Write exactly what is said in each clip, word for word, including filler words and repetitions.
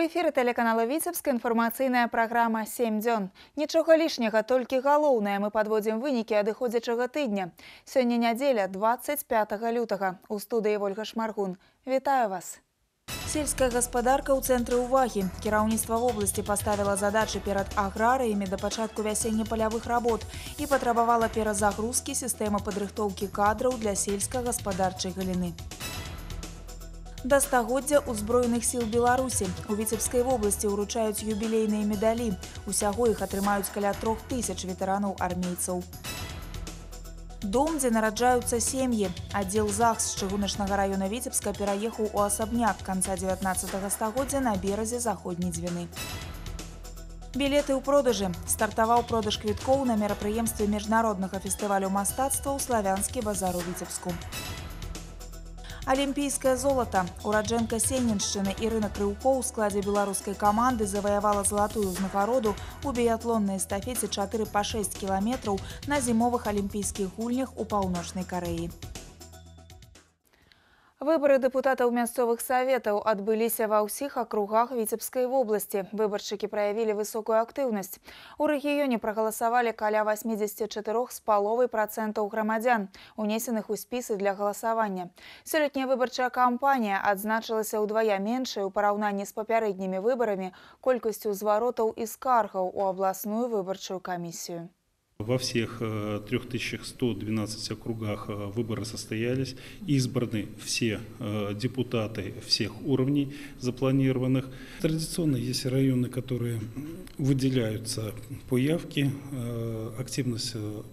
эфіры тэлеканала Віцебска інфармацыйная праграма сем дзён. Нічога лішняга, толькі галоўнае мы падводзім вынікі адыходзячага тыдня. Сёння нядзеля, дваццаць пятага лютага. У студыі Ольга Шмаргун. Вітаю вас. Сельская гаспадарка ў цэнтры ўвагі. Кіраўніцтва вобласці паставіла задачы перад аграрыямі да пачатку вясенне-палявых работ і патрабавала перазагрузкі сістэмы падрыхтоўкі кадраў для сельска-гаспадарчай галіны. Да стагоддзя ўзброеных сіл Беларусі. У Віцебскай вобласці ўручаюць юбілейныя медалі. Усяго іх атрымаюць каля трох тысяч ветэранаў-армейцаў. Дом, дзе нараджаюцца сем'і. Аддзел ЗАГС з чыгуначнага раёна Віцебска пераехаў у асабняк канца дзевятнаццатага стагоддзя на беразе заходняй Дзвіны. Білеты ў продажы. Стартаваў продаж квіткоў на мерапрыемстве міжнароднага фестывалю мастацтва ў Славянскі базар у Віцебску. Алімпійскае золата. Ураджэнка Сенніншчыны Ірына Крыўко ў складзе беларускай каманды заваявала залатую ўзнагароду ў біятлоннай эстафеце чатыры па шэсць кіламетраў на зімовых алімпійскіх гульнях у Паўночнай Карэі. Выборы дэпутатаў мясцовых саветаў адбыліся ва ўсіх акругах Віцебскай вобласці. Выбаршчыкі праявілі высокую актыўнасць. У рэгіёне прагаласавалі каля васьмідзесяці чатырох з паловай працэнтаў грамадзян, унесеных у спісы для галасавання. Сёлетняя выбарчая кампанія адзначылася ўдвая меншай у параўнанні з папярэднімі выбарамі колькасцю зваротаў і скаргаў у абласную выбарчую камісію. Во всех трёх тысячах ста двенадцати округах выборы состоялись, избраны все депутаты всех уровней запланированных. Традиционно есть районы, которые выделяются по явке, активность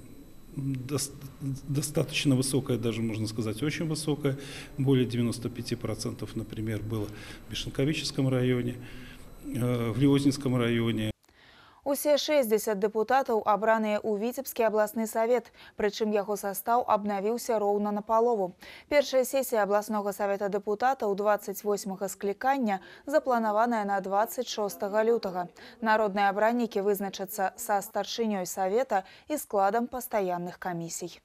достаточно высокая, даже можно сказать очень высокая, более девяноста пяти процентов, например, было в Мишенковическом районе, в Лиознинском районе. Усе шэсцьдзесят дэпутатаў абраныя ў Віцебскі абласны савет, прычым яго састаў абнавіўся роўна напалову. Першая сесія абласнога савета дэпутатаў дваццаць восьмага склікання запланаваная на дваццаць шостага лютага. Народныя абраннікі вызначацца са старшынёй савета і складам пастаянных камісій.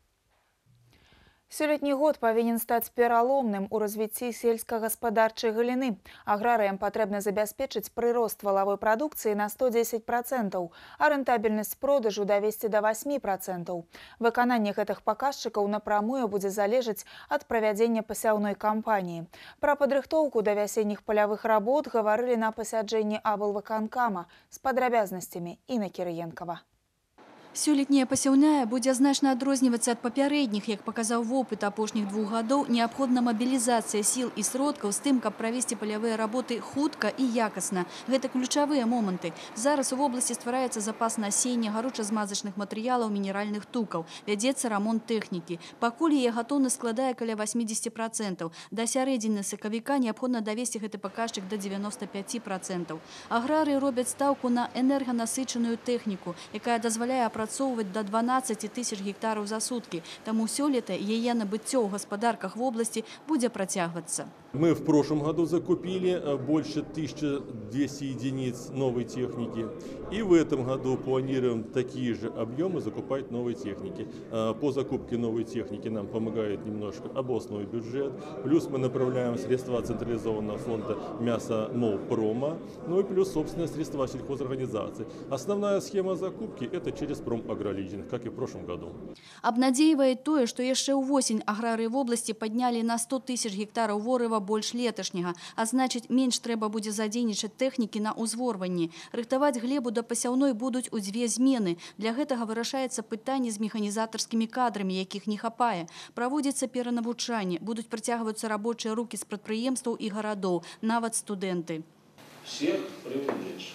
Сёлетні год павінен стаць пераломным у развіцці сельскагаспадарчай галіны. Аграрыям патрэбна забяспечыць прырост валавой прадукцыі на сто дзесяць працэнтаў, а рэнтабельнасць продажу давесці да васьмі працэнтаў. Выкананне гэтых паказчыкаў напрамую будзе залежаць ад правядзення пасяўной кампаніі. Пра падрыхтоўку да вясенніх палявых работ гаварылі на пасяджэнні аблвыканкама з падрабязнасцямі Інна Кірыенкава. Сёлетняя пасяўная будзе значна адрознівацца ад папярэдніх, як паказаў вопыт апошніх двух гадоў, неабходна мабілізацыя сіл і сродкаў з тым, каб правесці палявыя работы хутка і якасна. Гэта ключавыя моманты. Зараз у вобласці ствараецца запас насення, гаруча-змазачных матэрыялаў, мінеральных тукаў. Вядзецца рамонт тэхнікі. Пакуль яе гатоўнасць складае каля васьмідзесяці працэнтаў. Да сярэдзіны сакавіка неабходна давесці гэты паказчык да дзевяноста пяці працэнтаў. Аграрыі робяць стаўку на энерганасычаную тэхніку, якая дазваляе апрацоўваць да дванаццаці тысяч гектараў за суткі. Таму сёлета яе набыццё ў гаспадарках вобласці будзе працягвацца. Мы в прошлом году закупили больше тысячи двухсот единиц новой техники. И в этом году планируем такие же объемы закупать новой техники. По закупке новой техники нам помогает немножко областной бюджет. Плюс мы направляем средства централизованного фонда мясо-молпрома. Ну и плюс собственные средства сельхозорганизаций. Основная схема закупки – это через промагролизинг, как и в прошлом году. Абнадзейвае тое, што яшчэ ўвосень аграрыі вобласці паднялі на сто тысяч гектараў ворыва больш леташняга, а значыць, менш трэба будзе задзейнічаць тэхнікі на ўзворванні. Рыхтаваць глебу да пасяўной будуць у дзве змены. Для гэтага вырашаецца пытанне з механізатарскімі кадрамі, якіх не хапае. Праводзіцца перанавучанне, будуць працягваюцца рабочыя рукі з прадпрыемстваў і гарадоў, нават студэнты. Всех привлечь.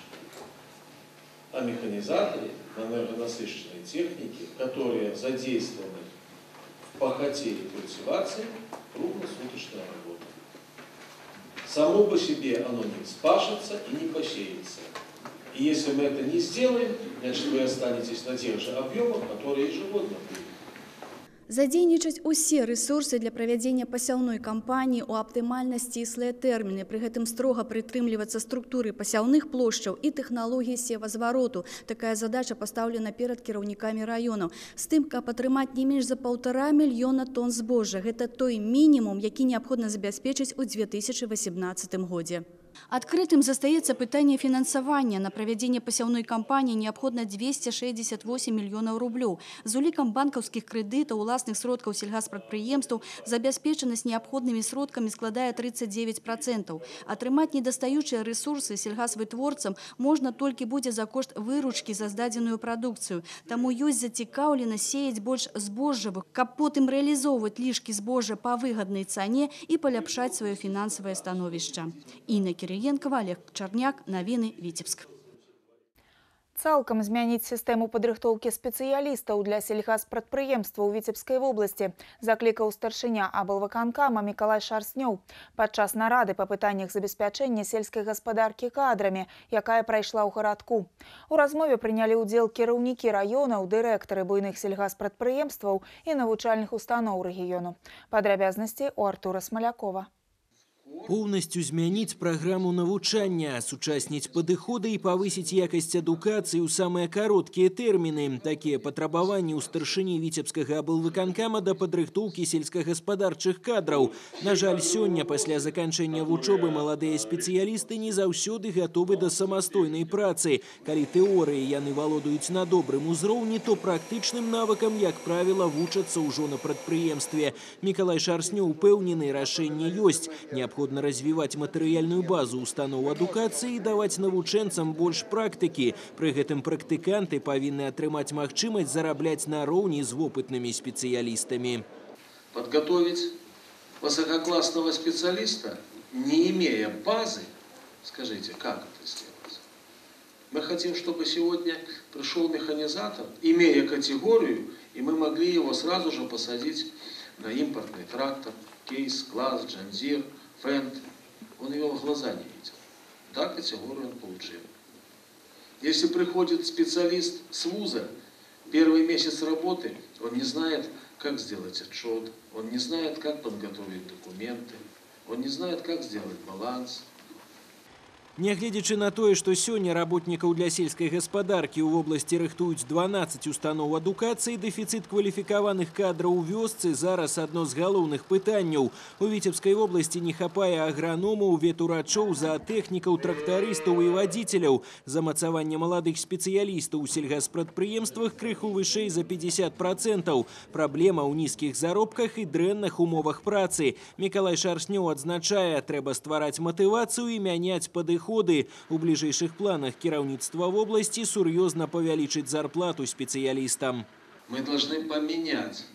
А механизаторы на энергонасыщенной технике, которые задействованы в пахоте и культивации, круглосуточная работа. Само по себе оно не спашется и не посеется. И если мы это не сделаем, значит вы останетесь на тех же объемах, которые ежегодно будут. Задзейнічаць усе рэсурсы для правядзення пасяўной кампаніі ў аптымальна сціслыя тэрміны, пры гэтым строга прытрымлівацца структуры пасяўных плошчаў і тэхналогіі севазвароту. Такая задача пастаўлена перад кіраўнікамі раёнаў. З тым, каб атрымаць не менш за паўтара мільёна тонн збожжа. Гэта той мінімум, які неабходна забяспечыць у две тысячы васемнаццатым годзе. Открытым застаецца пытанне фінансавання. На правядзенне пасяўной кампаніі неабходна двести шестьдесят восемь мільёнаў рублёў. З улікам банкаўскіх крэдытаў, уласных сродкаў сельгаспрадпрыемстваў забяспечанасць неабходнымі сродкамі складае тридцать девять процентов. Атрымаць недастаючыя рэсурсы сельгасвытворцам можна толькі будзе за кошт выручкі за здадзеную прадукцыю. Таму ёсць зацікаўленасць сеяць больш збожжавых, каб потым рэалізоўваць лішкі збожжа па выгаднай цане і паляпшаць сваё фінансавае становішча. Інна Кириенкова, Олег Чарняк, навіны Віцебск. Цалкам змяніць сістэму падрыхтоўкі спецыялістаў для сельгаспрадпрыемстваў ў Віцебскай вобласці заклікаў старшыня аблвыканкама Мікалай Шарснёў падчас нарады па пытаннях забеспячэння сельскай гаспадаркі кадрамі, якая прайшла ў гарадку. У размове прынялі ўдзел кіраўнікі раёнаў, дырэктары буйных сельгаспрадпрыемстваў і навучальных устаноў рэгіёну. Падрабязнасці у Артура Смалякова. Полностью змяніць праграму навучання, сучасніць падыходы і павысіць якасць адукацыі ў самыя кароткія тэрміны. Такія патрабаванні ў старшыні Віцебскага аблвыканкама да падрыхтоўкі сельскагаспадарчых кадраў. На жаль, сёння пасля заканчэння вучобы маладыя спецыялісты не заўсёды гатовы да самастойнай працы. Калі тэорыі яны валодаюць на добрым узроўні, то практычным навыкам, як правіла, вучацца ўжо на прадпрыемстве. Мікалай Шарснёў упэўнены, рашэнне ёсць. Необходимо развивать материальную базу установ адукации и давать навучэнцам больше практики. При этом практиканты повинны отрымать магчымасць зарабатывать наравне с опытными специалистами. Подготовить высококлассного специалиста, не имея базы, скажите, как это сделать? Мы хотим, чтобы сегодня пришел механизатор, имея категорию, и мы могли его сразу же посадить на импортный трактор, кейс, класс, джанзир, фэнд. Он его в глаза не видел. Да, категорию он получил. Если приходит специалист с вуза, первый месяц работы, он не знает, как сделать отчет, он не знает, как подготовить документы, он не знает, как сделать баланс. Нягледзячы на тое, што сёння работнікаў для сельскай гаспадаркі ў вобласці рыхтуюць дванаццаць устаноў адукацыі, дэфіцыт кваліфікаваных кадраў у вёсцы зараз адно з галоўных пытанняў. У Віцебскай вобласці не хапае аграномаў, ветурачоў, заатэхнікаў, трактарыстаў і вадзіцеляў. Замацаванне маладых спецыялістаў у сельгаспрадпрыемствах крыху вышэй за пятьдесят процентов. Праблема ў нізкіх заробках і дрэнных умовах працы. Мікалай Шарснёў адзначае, трэба ствараць матывацыю і мяняць падыход. У ближайших планах кіраўніцтва в области серьезно повеличить зарплату специалистам. Мы должны поменять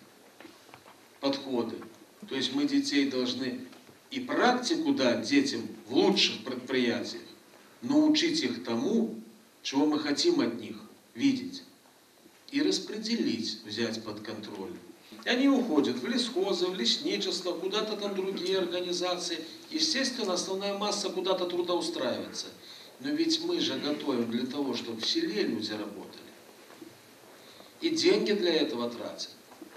подходы. То есть мы детей должны и практику дать детям в лучших предприятиях, научить их тому, чего мы хотим от них видеть, и распределить, взять под контроль. Они уходят в лесхозы, в лесничество, куда-то там другие организации. Естественно, основная масса куда-то трудоустраивается. Но ведь мы же готовим для того, чтобы в селе люди работали. И деньги для этого тратят.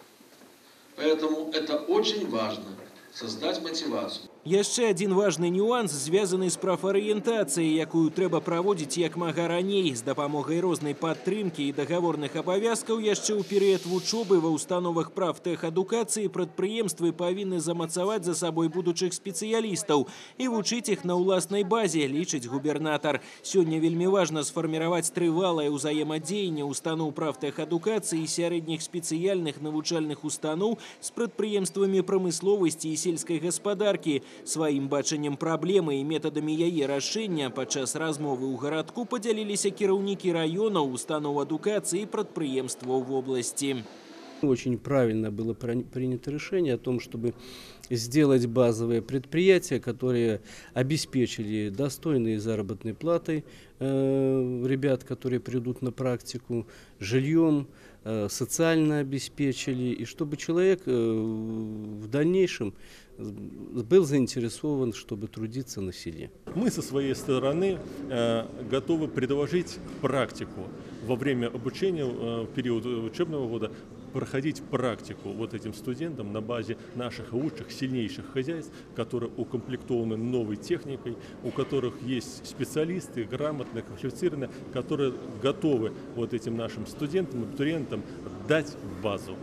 Поэтому это очень важно, создать мотивацию. Яшчэ один важный нюанс, звязаны з прафарыентацыяй, якую трэба праводзіць як мага раней, з дапамогай рознай падтрымкі і дагаворных абавязкаў яшчэ ў перыяд вучобы ва ўстановах прафтэхадукацыі прадпрыемствы павінны замацаваць за сабой будучых спецыялістаў і вучыць іх на ўласнай базе, лічыць губернатар. Сёння вельмі важна сфарміраваць трывалае ўзаемадзеянне устаноў прафтэхадукацыі і сярэдніх спецыяльных навучальных устаноў з прадпрыемствамі прамысловасці і сельскай гаспадаркі. Сваім бачаннем праблемы і метадамі яе рашэння падчас размовы ў гарадку падзяліліся кіраўнікі раёнаў, устаноў адукацыі і прадпрыемстваў в области. Очень правильно было принято решение о том, чтобы сделать базовые предприятия, которые обеспечили достойные заработной платой э, ребят, которые придут на практику, жильем, э, социально обеспечили, и чтобы человек э, в дальнейшем был заинтересован, чтобы трудиться на селе. Мы со своей стороны э, готовы предложить практику во время обучения, э, в период учебного года, проходить практику вот этим студентам на базе наших лучших, сильнейших хозяйств, которые укомплектованы новой техникой, у которых есть специалисты, грамотные, квалифицированные, которые готовы вот этим нашим студентам, абитуриентам дать базу.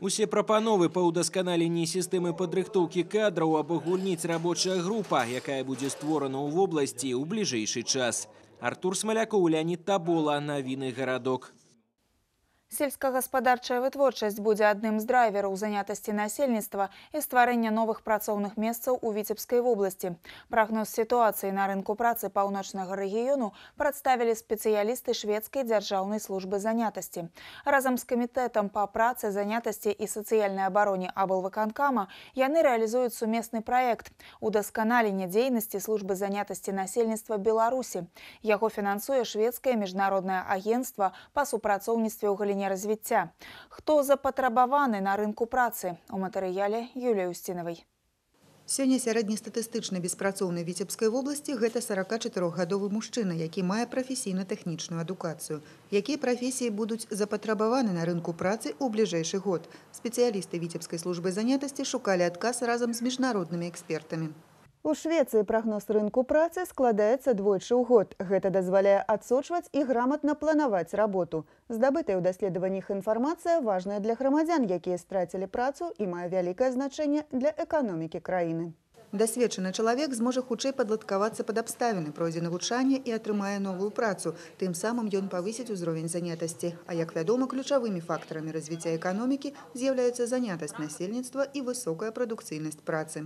Усе прапановы па ўдасканаленні сістэмы падрыхтоўкі кадраў абагульніць рабочая група, якая будзе створана ў вобласці ў бліжэйшы час. Артур Смалякоў, Леонид Табола, Навіны гарадок. Сельскагаспадарчая вытворчасць будзе адным з драйвераў занятасці насельніцтва і стварэння новых працоўных месцаў у Віцебскай вобласці. Прагноз сітуацыі на рынку працы паўночнага рэгіёну прадставілі спецыялісты шведскай дзяржаўнай службы занятасці. Разам з камітэтам па працы, занятасці і сацыяльнай абароне аблвыканкама яны рэалізуюць сумесны праект «Удасканалення дзейнасці службы занятасці насельніцтва Беларусі». Яго фінансуе шведскае міжнароднае агенцтва па супрацоўніцтве ў галіне развіцця. Хто запатрабаваны на рынку працы? У матэрыяле Юліі Устінавай. Сёння сярэднестатыстычны беспрацоўны Віцебскай вобласці гэта саракачатырохгадовы мужчына, які мае прафесійна-тэхнічную адукацыю. Якія прафесіі будуць запатрабаваны на рынку працы ў бліжэйшы год? Спецыялісты Віцебскай службы занятасці шукалі адказ разам з міжнароднымі экспертамі. У Швецыі прагноз рынку працы складаецца двойчы ў год. Гэта дазваляе адсочваць і граматна планаваць работу. Здабытая ў даследаваннях інфармацыя важная для грамадзян, якія страцілі працу і мае вялікае значэнне для эканомікі краіны. Дасведчаны чалавек зможа хутчэй падладкавацца пад абставіны, пройдзе навучанне і атрымае новую працу. Тым самым ён павысіць узровень занятасці. А як вядома, ключавымі фактарамі развіцця эканомікі з'яўляецца занятасць насельніцтва і высокая прадукцыйнасць працы.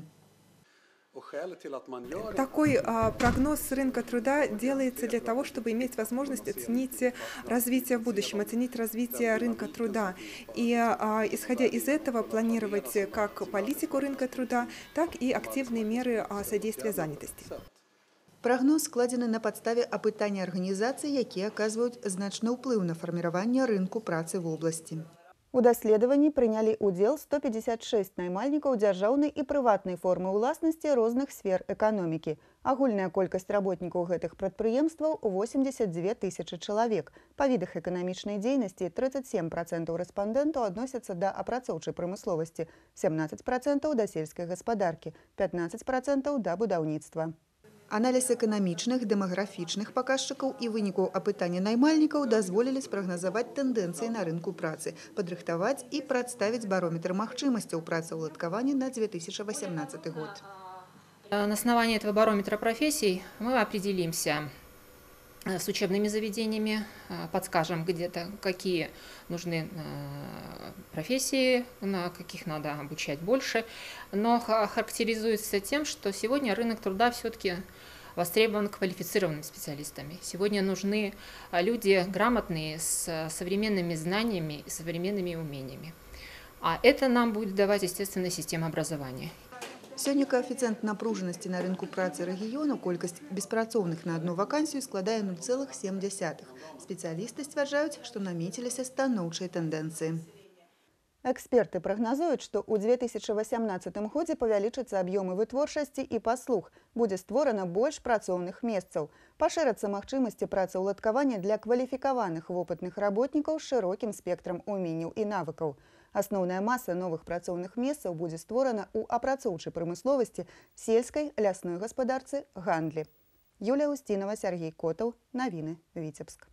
Такой а, прогноз рынка труда делается для того, чтобы иметь возможность оценить развитие в будущем, оценить развитие рынка труда. И а, исходя из этого планировать как политику рынка труда, так и активные меры а, содействия занятости. Прогноз складзены на падставе апытання арганізацый, якія аказваюць значны ўплыў на фарміраванне рынку працы в области. У даследаванні прынялі ўдзел сто пятьдесят шесть наймальнікаў дзяржаўнай і прыватнай формы ўласнасці розных сфер эканомікі. Агульная колькасць работнікаў гэтых прадпрыемстваў восемьдесят две тысячи чалавек. Па відах эканамічнай дзейнасці тридцать семь процентов рэспандэнтаў адносяцца да апрацоўчай прамысловасці, семнадцать процентов да сельскай гаспадаркі, пятнадцать процентов да будаўніцтва. Аналіз эканамічных, дэмаграфічных паказчыкаў і вынікаў апытання наймальнікаў дазволілі спрагназаваць тэндэнцыі на рынку працы, падрыхтаваць і прадставіць барометр магчымасцяў працаўладкавання на две тысячи восемнадцатый год. На основании этого барометра профессий мы определимся с учебными заведениями, подскажем где-то, какие нужны профессии, на каких надо обучать больше, но характеризуется тем, что сегодня рынок труда все-таки востребован квалифицированными специалистами. Сегодня нужны люди грамотные, с современными знаниями и современными умениями. А это нам будет давать, естественно, система образования. Сёння коэфіцыент напружанасці на рынку працы рэгіёну, колькасць беспрацоўных на одну вакансію складае ноль целых семь десятых. Спецыялісты сцвярджаюць, што намеціліся станоўчыя тэндэнцыі. Эксперты прагназуюць, што ў две тысячи восемнадцатым годзе павялічацца аб'ёмы вытворчасці і паслуг, будзе створана больш працоўных месцаў, пашырацца магчымасці працаўладкавання для кваліфікаваных вопытных работнікаў з шырокім спектрам уменняў і навыкаў. Асноўная маса новых працоўных месцаў будзе створана ў апрацоўчай прамысловасці, сельскай, лясной гаспадарцы, гандлі. Юлія Устінава, Сергей Котаў, Навіны, Віцебск.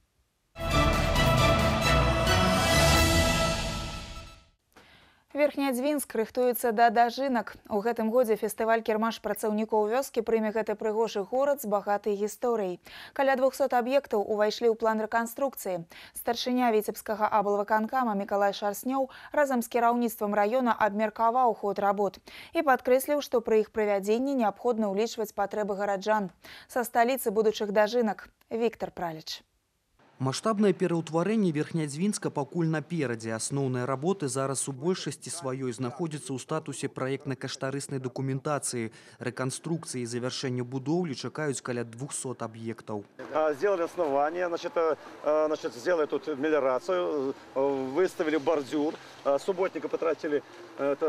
Верхнядзвінск рыхтуецца да дажынак. У гэтым годзе фестываль кірмаш працаўнікоў вёскі прыме гэты прыгожы горад з багатай гісторыяй. Каля двухсот аб'ектаў увайшлі ў план рэканструкцыі. Старшыня Віцебскага аблвыканкама Мікалай Шарснёў разам з кіраўніцтвам раёна абмеркаваў ход работ і падкрэсліў, што пры іх правядзенні неабходна ўлічваць патрэбы гараджан. Са сталіцы будучых дажынак Віктор Праліч. Маштабнае пераўтварэнне Верхнядзвінска пакуль наперадзе. Асноўныя работы зараз у большасці сваёй знаходзяцца ў статусе праектна-каштарыснай дакументацыі. Рэканструкцыі і завяршэння будоўлі чакаюць каля двухсот объектов. Сделали основание, значит, значит, сделали тут мелиорацию, выставили бордюр, субботника потратили это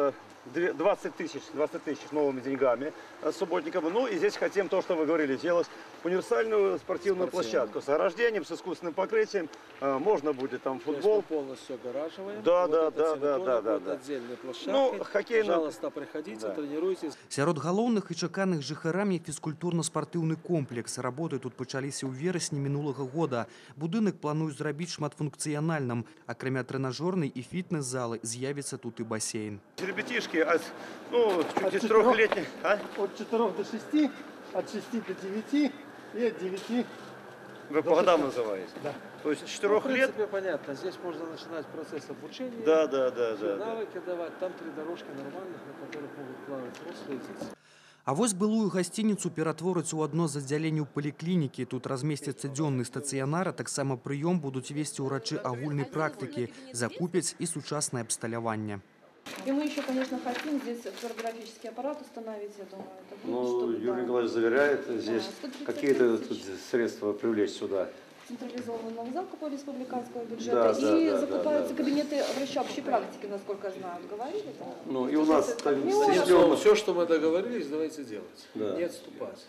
двадцать тысяч, двадцать тысяч новыми деньгами субботникам. Ну и здесь хотим то, что вы говорили, сделать универсальную спортивную площадку с ограждением, с искусственным покрытием. Можно будет там футбол. Полностью огораживаем. Да, вот да, да, да, да, да, да. Отдельные площадки. Ну, хоккейная... Пожалуйста, приходите, да. Тренируйтесь. Сярод галоўных і чаканых жыхарамі фізкультурна-спартыўны комплекс. Работы тут пачаліся ў верасні мінулага года. Будынак плануюць зрабіць шматфункцыянальным. Акрамя трэнажорнай і фітнес-залы з'явіцца тут і басейн. Ребятишки, от, ну, чуть четырехлетних, а? От четырех до шести, от шести до девяти и от девяти. Вы по годам называете? Да. То есть с четырех ну, в принципе, лет? понятно. Здесь можно начинать процесс обучения. Да, да, да, да. Навыки да. давать. Там три дорожки нормальных, на которых могут плавать взрослые дети. А вось былую гасцініцу ператвораць у адно з аддзяленняў паліклінікі. Тут размесціцца дзённы стацыянар, а таксама прыём будуць весці ўрачы агульнай практыкі, закупяць і сучаснае абсталяванне. И мы еще, конечно, хотим здесь флюорографический аппарат установить, я думаю. Это будет, ну, чтобы, Юрий да. Николаевич заверяет здесь, да, какие-то средства привлечь сюда. Централизованного закупа республиканского бюджета. Да, и да, закупаются да, да. кабинеты врача общей практики, насколько я знаю. Говорили? Да? Ну, и у нас так, все, все, что мы договорились, давайте делать. Да. Не отступать.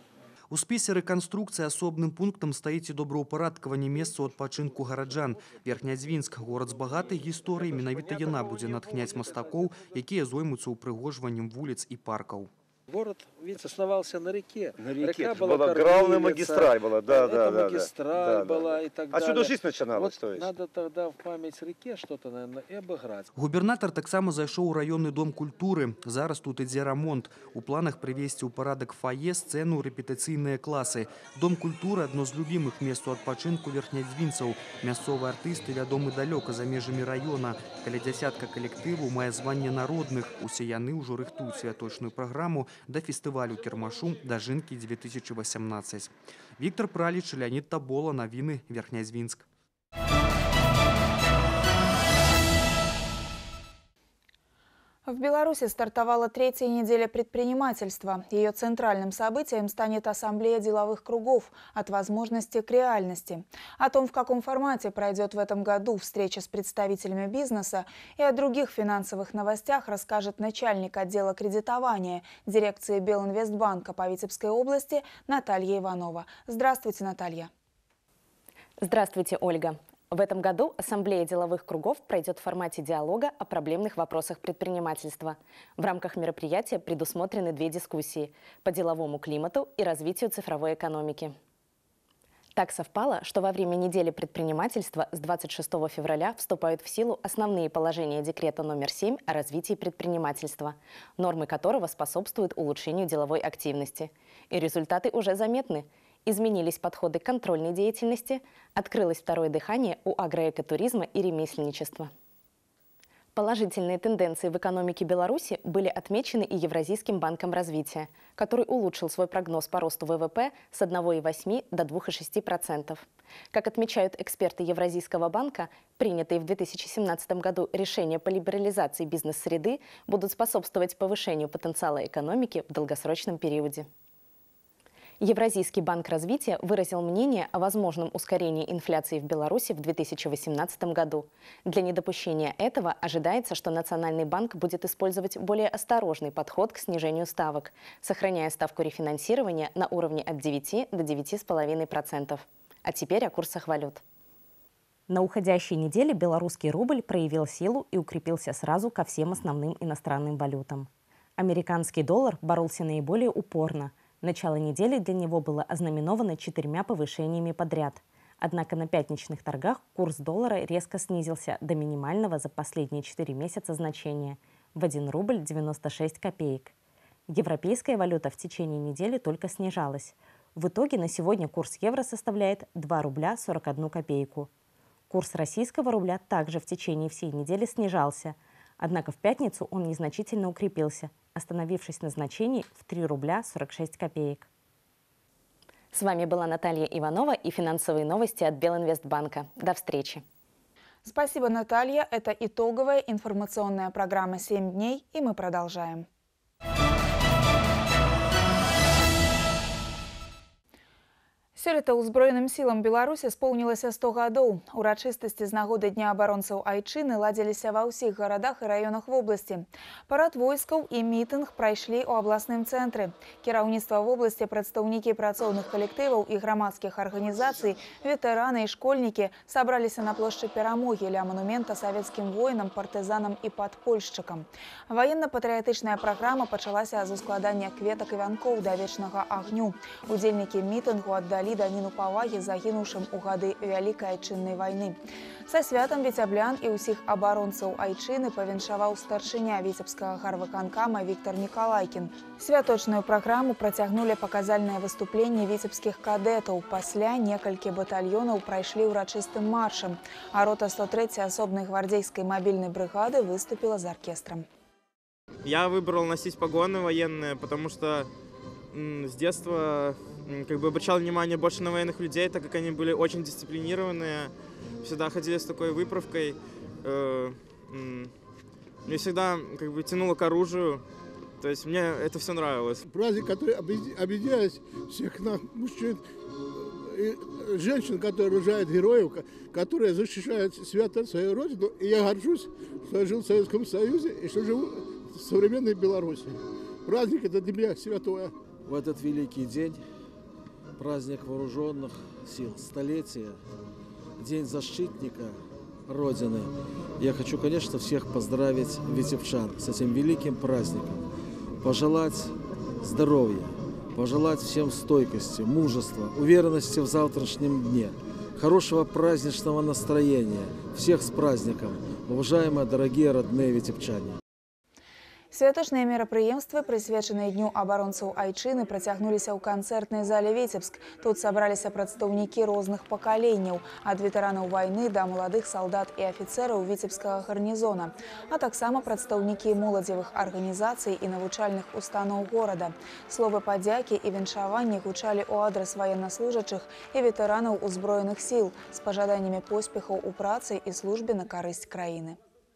У спісе рэканструкцыі асобным пунктам стаіць і добраўпарадкаванне месцаў адпачынку гараджан. Верхнядзвінск, горад з багатай гісторыяй, менавіта яна будзе натхняць мастакоў, якія зоймуцца ўпрыгожваннем вуліц і паркаў. Город, видите, основался на реке. На реке. Река была, была главная магистраль была, да, да, да. магистраль да, была да. и так Отсюда далее. жизнь начиналась, вот то есть. Надо тогда в память реке что-то, наверное, и обыграть. Губернатор таксама зайшоў у раённы дом культуры. Зараз тут ідзе рамонт. У планах прывесці ў парадак фае, сцэну, рэпетыцыйныя класы. Дом культуры – адно з любімых месцаў адпачынку верхнядзвінцаў. Мясцовыя артысты вядомы далёка за межамі раёна. Каля дзясятка калектываў мае званне народных. Усе яны ўжо рыхтуюць святочную праграму да фестывалю кірмашу «Дажынкі две тысячи восемнадцать». Віктор Праліч, Леонид Табола, навіны Верхнядзвінск. В Беларуси стартовала третья неделя предпринимательства. Ее центральным событием станет Ассамблея деловых кругов «От возможности к реальности». О том, в каком формате пройдет в этом году встреча с представителями бизнеса и о других финансовых новостях расскажет начальник отдела кредитования дирекции Белинвестбанка по Витебской области Наталья Иванова. Здравствуйте, Наталья. Здравствуйте, Ольга. В этом году Ассамблея деловых кругов пройдет в формате диалога о проблемных вопросах предпринимательства. В рамках мероприятия предусмотрены две дискуссии по деловому климату и развитию цифровой экономики. Так совпало, что во время недели предпринимательства с двадцать шестого февраля вступают в силу основные положения декрета номер семь о развитии предпринимательства, нормы которого способствуют улучшению деловой активности. И результаты уже заметны. Изменились подходы к контрольной деятельности, открылось второе дыхание у агроэкотуризма и ремесленничества. Положительные тенденции в экономике Беларуси были отмечены и Евразийским банком развития, который улучшил свой прогноз по росту ВВП с одного и восьми до двух и шести процентов. Как отмечают эксперты Евразийского банка, принятые в две тысячи семнадцатом году решения по либерализации бизнес-среды будут способствовать повышению потенциала экономики в долгосрочном периоде. Евразийский банк развития выразил мнение о возможном ускорении инфляции в Беларуси в две тысячи восемнадцатом году. Для недопущения этого ожидается, что Национальный банк будет использовать более осторожный подход к снижению ставок, сохраняя ставку рефинансирования на уровне от девяти до девяти с половиной процентов. А теперь о курсах валют. На уходящей неделе белорусский рубль проявил силу и укрепился сразу ко всем основным иностранным валютам. Американский доллар боролся наиболее упорно. Начало недели для него было ознаменовано четырьмя повышениями подряд. Однако на пятничных торгах курс доллара резко снизился до минимального за последние четыре месяца значения – в один рубль девяносто шесть копеек. Европейская валюта в течение недели только снижалась. В итоге на сегодня курс евро составляет два рубля сорок одну копейку. Курс российского рубля также в течение всей недели снижался. Однако в пятницу он незначительно укрепился, остановившись на значении в три рубля сорок шесть копеек. С вами была Наталья Иванова и финансовые новости от Белинвестбанка. До встречи. Спасибо, Наталья. Это итоговая информационная программа «семь дней», и мы продолжаем. Сёлета ўзброеным сілам Беларусі споўнілася сто гадоў. Урачыстасці з нагоды Дня абаронцаў Айчыны ладзіліся ва ўсіх гарадах і раёнах вобласці. Парад войскаў і мітынг прайшлі ў абласным цэнтры. Кіраўніцтва вобласці, прадстаўнікі працоўных калектываў і грамадскіх арганізацый, ветэраны і школьнікі сабраліся на плошчы Перамогі ля манумента савецкім воінам, партызанам і падпольшчыкам. Ваенна-патрыятычная праграма пачалася з ускладання кветак і вянкоў да вечнага агню. Удзельнікі мітынгу аддалі даніну павагі загінуўшым у гады Вялікай Айчыннай вайны. Са святам віцяблян і ўсіх абаронцаў Айчыны павіншаваў старшыня віцебскага гарвыканкама Віктор Николайкін. Святочную праграму працягнулі паказальныя выступленні віцебскіх кадэтаў. Пасля некалькі батальёнаў прайшлі ўрачыстым маршам, а рота сто трэцяй асобнай гвардзейскай мабільнай брыгады выступіла з аркестрам. Я выбрал носить погоны военные, потому что с детства как бы обращал внимание больше на военных людей, так как они были очень дисциплинированные, всегда ходили с такой выправкой. Мне всегда как бы тянуло к оружию, то есть мне это все нравилось. Праздник, который объединяет всех нас, мужчин и женщин, которые рожают героев, которые защищают свято свою родину. И я горжусь, что я жил в Советском Союзе и что живу в современной Беларуси. Праздник это для меня святое. В этот великий день, праздник вооруженных сил, столетие, День защитника Родины, я хочу, конечно, всех поздравить, витебчан, с этим великим праздником. Пожелать здоровья, пожелать всем стойкости, мужества, уверенности в завтрашнем дне, хорошего праздничного настроения. Всех с праздником, уважаемые, дорогие, родные витебчане. Святочныя мерапрыемствы, прысвечаныя Дню абаронцаў Айчыны, працягнуліся ў канцэртнай зале Віцебск. Тут сабраліся прадстаўнікі розных пакаленняў, ад ветэранаў вайны да маладых салдат і афіцэраў віцебскага гарнізона, а таксама прадстаўнікі моладзевых арганізацый і навучальных устаноў горада. Словы падзякі і віншаванні гучалі ў адрас ваеннаслужачых і ветэранаў узброеных сіл з пажаданнямі поспехаў у працы і службе на карысць краіны.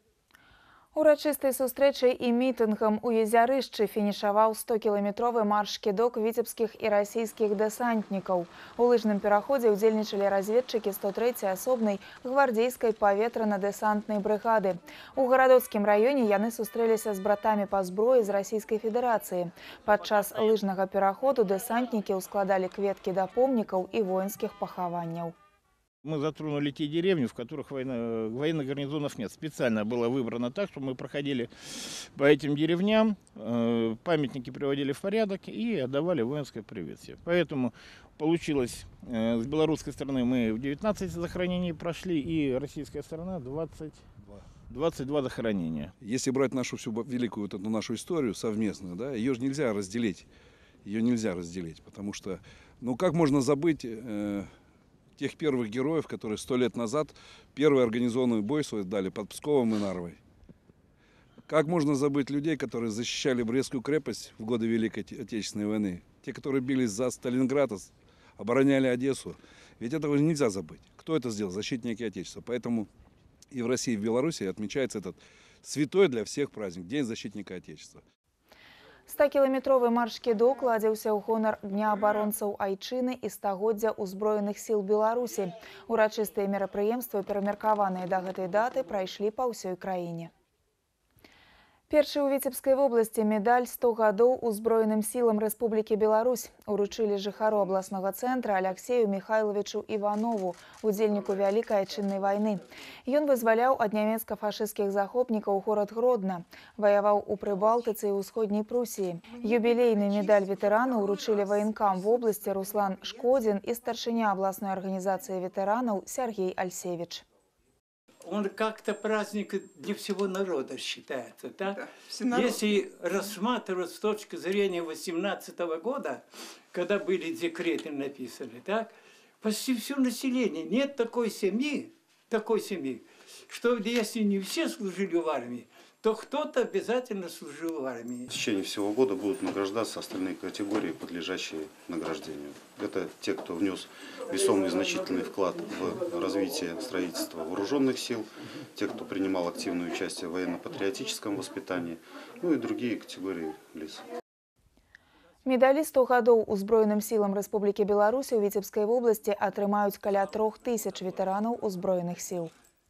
Урачыстай сустрэчай і мітынгам у Езярышчы фінішаваў стокіламетровы марш-кідок віцебскіх і расійскіх дэсантнікаў. У лыжным пераходзе ўдзельнічалі разведчыкі сто трэцяй асобнай гвардзейскай паветрана-дэсантнай брыгады. У гарадоцкім раёне яны сустрэліся з братамі па зброі з Расійскай Федэрацыі. Падчас лыжнага пераходу дэсантнікі ўскладалі кветкі да помнікаў і воінскіх пахаванняў. Мы затронули те деревни, в которых военно, военных гарнизонов нет. Специально было выбрано так, что мы проходили по этим деревням, э, памятники приводили в порядок и отдавали воинское приветствие. Поэтому получилось, э, с белорусской стороны мы в девятнадцать захоронений прошли, и российская сторона двадцать, двадцать два захоронения. Если брать нашу всю великую вот эту нашу историю совместную, да, ее же нельзя разделить. Ее нельзя разделить, потому что, ну как можно забыть... Э, тех первых героев, которые сто лет назад первый организованный бой свой дали под Псковом и Нарвой. Как можно забыть людей, которые защищали Брестскую крепость в годы Великой Отечественной войны? Те, которые бились за Сталинград, обороняли Одессу. Ведь этого нельзя забыть. Кто это сделал? Защитники Отечества. Поэтому и в России, и в Беларуси отмечается этот святой для всех праздник – День защитника Отечества. стокіламетровы марш-кідок ладзіўся ў гонар Дня абаронцаў Айчыны і стагоддзя ўзброеных сіл Беларусі. Урачыстыя мерапрыемствы, перамеркаваныя да гэтай даты, прайшлі па ўсёй краіне. Першы ў Віцебскай вобласці медаль сто гадоў узброеным сілам Рэспублікі Беларусь уручылі жыхару абласнога цэнтра Аляксею Михайловичу Іванову, удзельніку Вялікай Айчыннай вайны. Ён вызваляў ад нямецка-фашысцкіх захопнікаў горад Гродна, ваяваў у Прыбалтыцы і ўсходняй Прусіі. Юбілейны медаль ветэрану уручылі ваенкам вобласці Руслан Шкодзін і старшыня абласной арганізацыі ветэранаў Сергей Альсевич. Он как-то праздник для всего народа считается, да? Да, если рассматривать с точки зрения восемнадцатого года, когда были декреты написаны, так, почти все население, нет такой семьи, такой семьи, что если не все служили в армии, то кто-то обязательно служил в армии. В течение всего года будут награждаться остальные категории, подлежащие награждению. Это те, кто внес весомый и значительный вклад в развитие строительства вооруженных сил, те, кто принимал активное участие в военно-патриотическом воспитании, ну и другие категории лиц. Медалістаў гадоў узброеным сілам Рэспублікі Беларусь у Віцебскай вобласці атрымаюць каля трох тысяч ветэранаў узброеных сіл.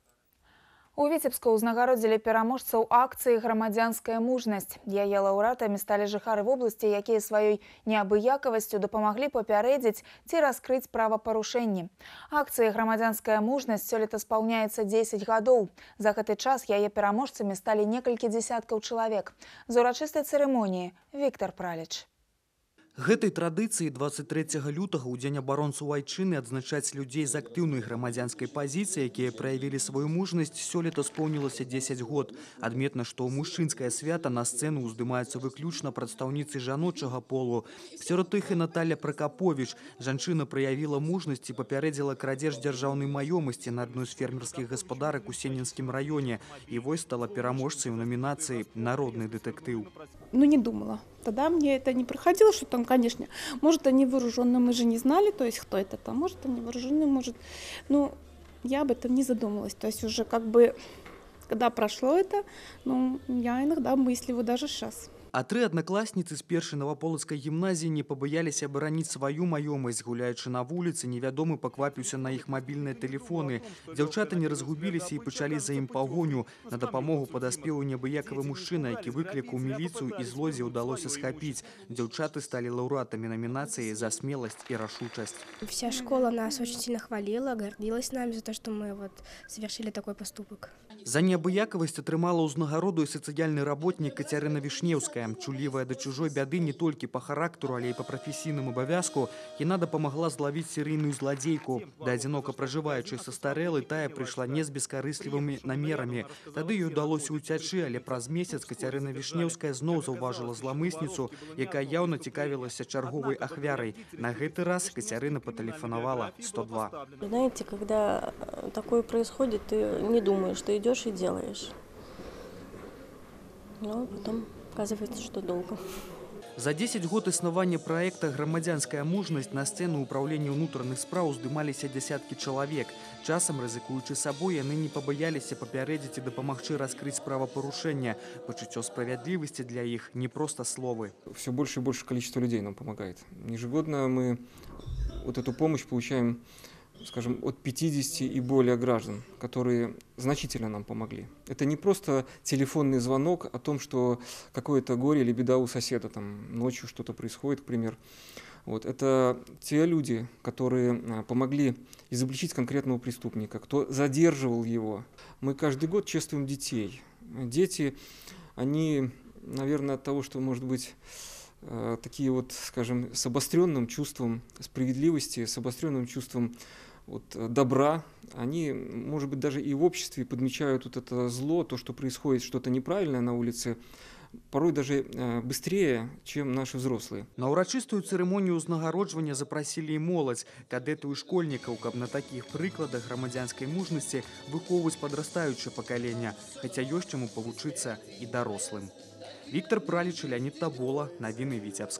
У Віцебску ўзнагародзілі пераможцаў акцыі «Грамадзянская мужнасць». Яе лаўрэатамі сталі жыхары вобласці, якія сваёй неабыякавасцю дапамаглі папярэдзіць ці раскрыць правапарушэнні. Акцыі «Грамадзянская мужнасць» сёлета спаўняецца дзесяць гадоў. За гэты час яе пераможцамі сталі некалькі дзесяткаў чалавек. З урачыстай цырымоніі Віктор Праліч. Гэтай традыцыі двадцать трэцяга лютага ў дзень абаронцаў айчыны адзначаць людзей з актыўнай грамадзянскай пазіцыі, якія праявілі сваю мужнасць, сёлета споўнілася дзесяць год. Адметна, што ў мужчынскае свята на сцэну ўздымаюцца выключна прадстаўніцы жаночага полу. Сярод іх і Наталья Пракаповіч. Жанчына праявіла мужнасць і папярэдзіла крадзеж дзяржаўнай маёмасці на адной з фермерскіх гаспадарак у Сенінскім раёне. І вось стала пераможцай у номінацыі «Народны дэтэктыў». Ну, не думала. Тогда мне это не проходило, что там, конечно, может, они вооруженные, мы же не знали, то есть, кто это там, может, они вооруженные, может, ну, я об этом не задумалась, то есть, уже как бы, когда прошло это, ну, я иногда мыслю, даже сейчас. А тры аднакласніцы з першай наваполацкай гімназіі не пабаяліся абараніць сваю маёмасць. Гуляючы на вуліцы, невядомы паквапіўся на іх мабільныя тэлефоны. Дзяўчаты не разгубіліся і пачалі за ім пагоню. На дапамогу падаспеў неабыякавы мужчына, які выклікаў міліцыю і злодзя ўдалося схапіць. Дзяўчаты сталі лаўрэатамі номінацыі за смелость и рашучасць. Вся школа нас очень сильно хвалила, гордилась нами за то, что мы вот совершили такой поступок. За неабыякавасць атрымала ўзнагароду і сацыяльны работнік Кацярына Вішнеўская. Чулівая да чужой бяды не толькі па характару, але і па прафесійным абавязку. Яна дапамагла злавіць серыйную зладзейку. Да адзінока пражываючай састарэлай тая прыйшла не з бескарыслівымі намерамі. Тады ёй удалося ўцячы, але праз месяц Кацярына Вішнеўская зноў заўважыла зламысніцу, якая яўна цікавілася чарговай ахвярай. На гэты раз Кацярына патэлефанавала сто два. Знаете, когда такое происходит, ты не думаешь, ты идешь и делаешь. Но потом оказывается, что долго. За десять год існавання праекта «Грамадзянская мужнасць» на сцэну ўпраўлення ўнутраных спраў уздымаліся дзясяткі чалавек. Часам, рызыкуючы сабой, яны не пабаяліся папярэдзіць і дапамагчы раскрыць правапарушэння. Пачуццё справядлівасці для іх не просто словы. Все больше и больше количество людей нам помогает. Ежегодно мы вот эту помощь получаем, скажем, от пятидесяти и более граждан, которые значительно нам помогли. Это не просто телефонный звонок о том, что какое-то горе или беда у соседа, там ночью что-то происходит, к примеру. Вот. Это те люди, которые помогли изобличить конкретного преступника, кто задерживал его. Мы каждый год чествуем детей. Дети, они, наверное, от того, что, может быть, такие вот, скажем, с обостренным чувством справедливости, с обостренным чувством вот, добра, они, может быть, даже и в обществе подмечают вот это зло, то, что происходит что-то неправильное на улице, порой даже быстрее, чем наши взрослые. На урачыстую цырымонію ўзнагароджвання запрасілі і моладзь, кадэтаў і школьнікаў, каб на такіх прыкладах грамадзянскай мужнасці выхоўваць падрастаючае пакаленне, хаця ёсць чаму павучыцца і дарослым. Віктор Праліч, Леонид Табола, навіны Віцебск.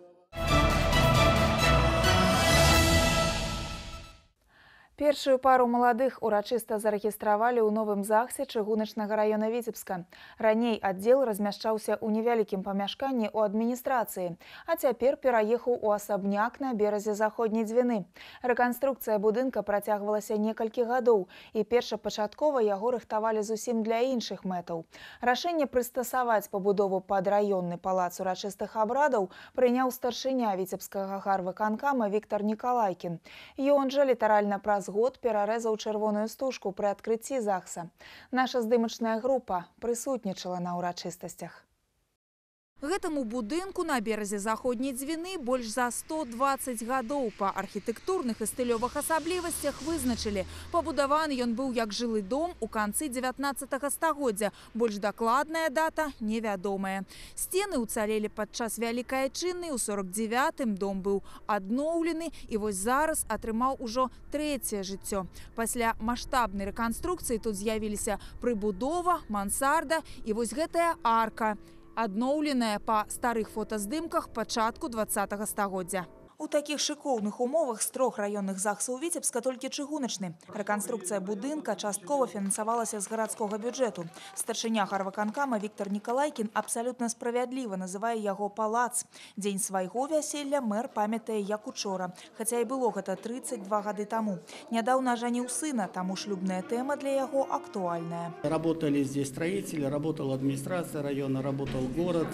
Першую пару маладых урачыста зарэгістравалі ў Новым Загсе чыгуначнага раёна Віцебска. Раней аддзел размяшчаўся ў невялікім памяшканні ў адміністрацыі, а цяпер пераехаў у асабняк на беразе заходняй Дзвіны. Рэканструкцыя будынка працягвалася некалькі гадоў, і першапачаткова яго рыхтавалі зусім для іншых мэтаў. Рашэнне прыстасаваць пабудову пад раённы палац урачыстых абрадаў прыняў старшыня Віцебскага гарвыканкама Віктор Николайкін. Ён жа літаральна праз год перарэзаў чырвоную стужку пры адкрыцці ЗАГСа. Наша здымачная група прысутнічала на урачыстасцях. Гэтаму будынку на беразе заходняй Дзвіны больш за сто дваццаць гадоў. Па архітэктурных і стылёвых асаблівасцях вызначылі. Пабудаваны ён быў як жылы дом у канцы дзевятнаццатага стагоддзя. Больш дакладная дата невядомая. Сцены ўцалелі падчас Вялікай Айчыннай, у сорок дзевятым дом быў адноўлены і вось зараз атрымаў ужо трэцяе жыццё. Пасля маштабнай рэканструкцыі тут з'явіліся прыбудова, мансарда і вось гэтая арка, адноўленая па старых фотаздымках пачатку дваццатага стагоддзя. У такіх шыкоўных умовах з трох раённых загсаў Віцебска толькі чыгуначны. Рэканструкцыя будынка часткова фінансавалася з гарадскога бюджэту. Старшыня гарвыканкама Віктор Нікалайкін абсалютна справядліва называе яго палац. Дзень свайго вяселля мэр памятае як учора, хаця і было гэта тридцать два гады таму. Нядаўна ажаніў сына, таму шлюбная тэма для яго актуальная. Работали здесь строители, работала администрация района, работал город.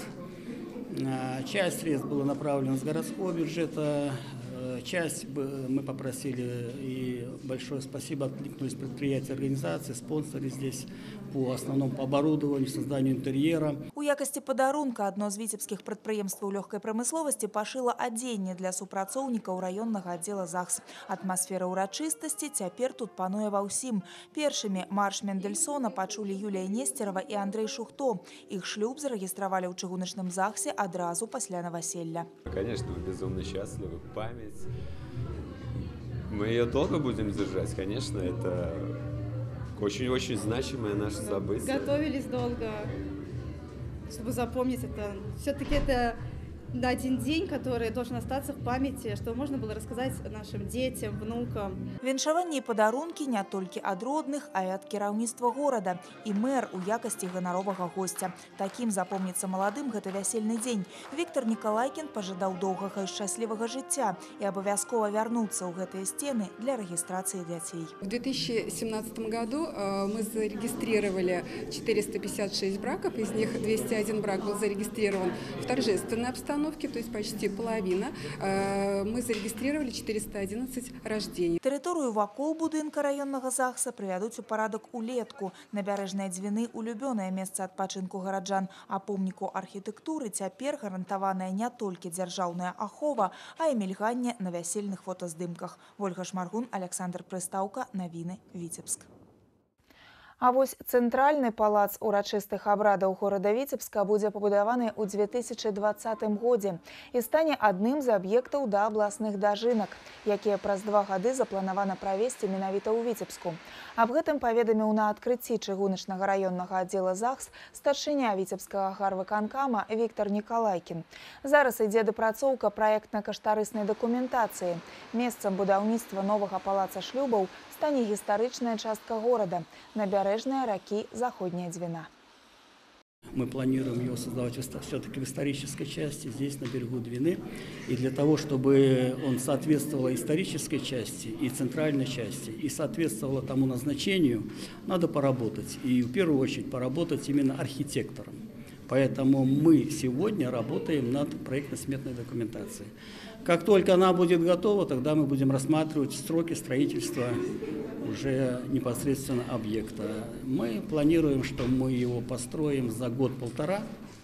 Часть средств была направлена с городского бюджета, часть мы попросили, и большое спасибо, откликнулись предприятия, организации, спонсоры здесь по основному по оборудованию, созданию интерьера. У якасці падарунка адно з віцебскіх прадпрыемстваў лёгкай прамысловасці пашыла адзенне для супрацоўнікаў раённага аддзела ЗАГС. Атмасфера ўрачыстасці цяпер тут пануе ва ўсім. Першымі марш Мендельсона пачулі Юлія Нестерова і Андрей Шухто. Іх шлюб зарэгістравалі ў чыгуначным ЗАГСе адразу пасля новоселья. Конечно, мы безумно счастливы. Память. Мы ее долго будем держать, конечно, это очень-очень значимое наше событие. Готовились долго, чтобы запомнить это. Все-таки это на один день, который должен остаться в памяти, чтобы можно было рассказать нашим детям, внукам. Віншаванні і падарункі не толькі ад родных, а і ад кіраўніцтва горада. І мэр у якасці ганаровага гостя. Такім запомніцца маладым гэты вясельны дзень. Віктор Нікалайкін пажадаў доўгага і шчаслівага жыцця і абавязкова вярнуцца ў гэтыя сцены для рэгістрацыі дзяцей. В две тысячи семнадцатом году мы зарегистрировали четыреста пятьдесят шесть браков, из них двести один брак был зарегистрирован в торжественной обстановке, то есть почти половина. Мы зарегистрировали четыреста одиннадцать рождений. Тэрыторыю вакол будынка раённага ЗАГСа прывядуць у парадак улетку. Набярэжныя дзвіны – улюбёнае месца адпачынку гараджан, а помніку архітэктуры цяпер гарантаваная не толькі дзяржаўная ахова, а і мільганне на вясельных фотаздымках. Ольга Шмаргун, Александр Прыстаўка, навіны Віцебск. А вось цэнтральны палац урачыстых абрадаў горада Віцебска будзе пабудаваны ў две тысячи двадцатым годзе і стане адным з аб'ектаў да абласных дажынак, якія праз два гады запланавана правесці менавіта ў Віцебску. Аб гэтым паведаміў на адкрыцці чыгуначнага раённага аддзела ЗАГС старшыня віцебскага гарвыканкама Віктор Нікалайкін. Зараз ідзе дапрацоўка праектна-каштарыснай дакументацыі. Месцам будаўніцтва новага палаца шлюбаў стане гістарычная частка горада – набярэжная ракі Заходняя Двина. Мы планируем его создавать все-таки в исторической части, здесь, на берегу Двины. И для того, чтобы он соответствовал исторической части и центральной части, и соответствовал тому назначению, надо поработать. И в первую очередь поработать именно архитектором. Поэтому мы сегодня работаем над проектно-сметной документацией. Как только она будет готова, тогда мы будем рассматривать сроки строительства уже непосредственно объекта. Мы планируем, что мы его построим за год-полтора.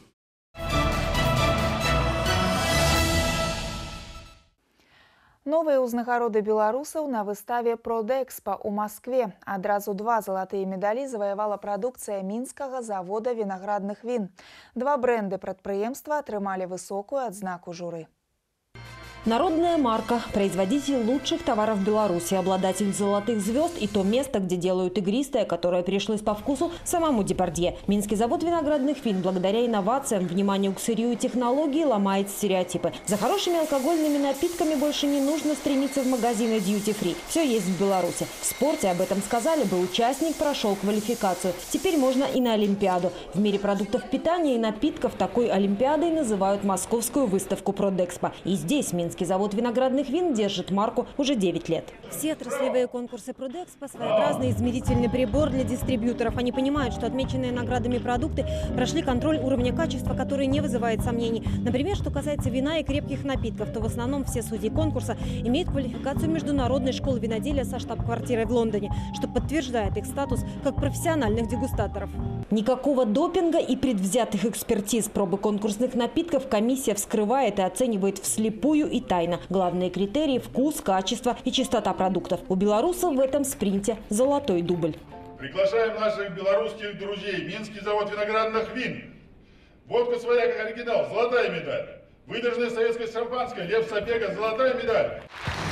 Новыя ўзнагароды беларусаў на выставе «Продэкспа» у Маскве. Адразу два залатыя медалі заваявала прадукцыя мінскага завода вінаградных він. Два бренды прадпрыемства атрымалі высокую адзнаку журы. Народная марка, производитель лучших товаров Беларуси, обладатель золотых звезд и то место, где делают игристое, которое пришлось по вкусу самому Депардье. Минский завод виноградных вин благодаря инновациям, вниманию к сырью и технологии ломает стереотипы. За хорошими алкогольными напитками больше не нужно стремиться в магазины дьюти-фри. Все есть в Беларуси. В спорте об этом сказали бы, участник прошел квалификацию. Теперь можно и на Олимпиаду. В мире продуктов питания и напитков такой Олимпиадой называют московскую выставку «Продэкспо». И здесь Минский Минский завод виноградных вин держит марку уже девять лет. Все отраслевые конкурсы «Продэкспо» – своеобразный измерительный прибор для дистрибьюторов. Они понимают, что отмеченные наградами продукты прошли контроль уровня качества, который не вызывает сомнений. Например, что касается вина и крепких напитков, то в основном все судьи конкурса имеют квалификацию Международной школы виноделия со штаб-квартирой в Лондоне, что подтверждает их статус как профессиональных дегустаторов. Никакого допинга и предвзятых экспертиз. Пробы конкурсных напитков комиссия вскрывает и оценивает вслепую и тайна. Главные критерии – вкус, качество и чистота продуктов. У белорусов в этом спринте золотой дубль. Приглашаем наших белорусских друзей. Минский завод виноградных вин. Водка своя как оригинал, золотая медаль. Выдержанное советское шампанское, Лев Сапега, золотая медаль.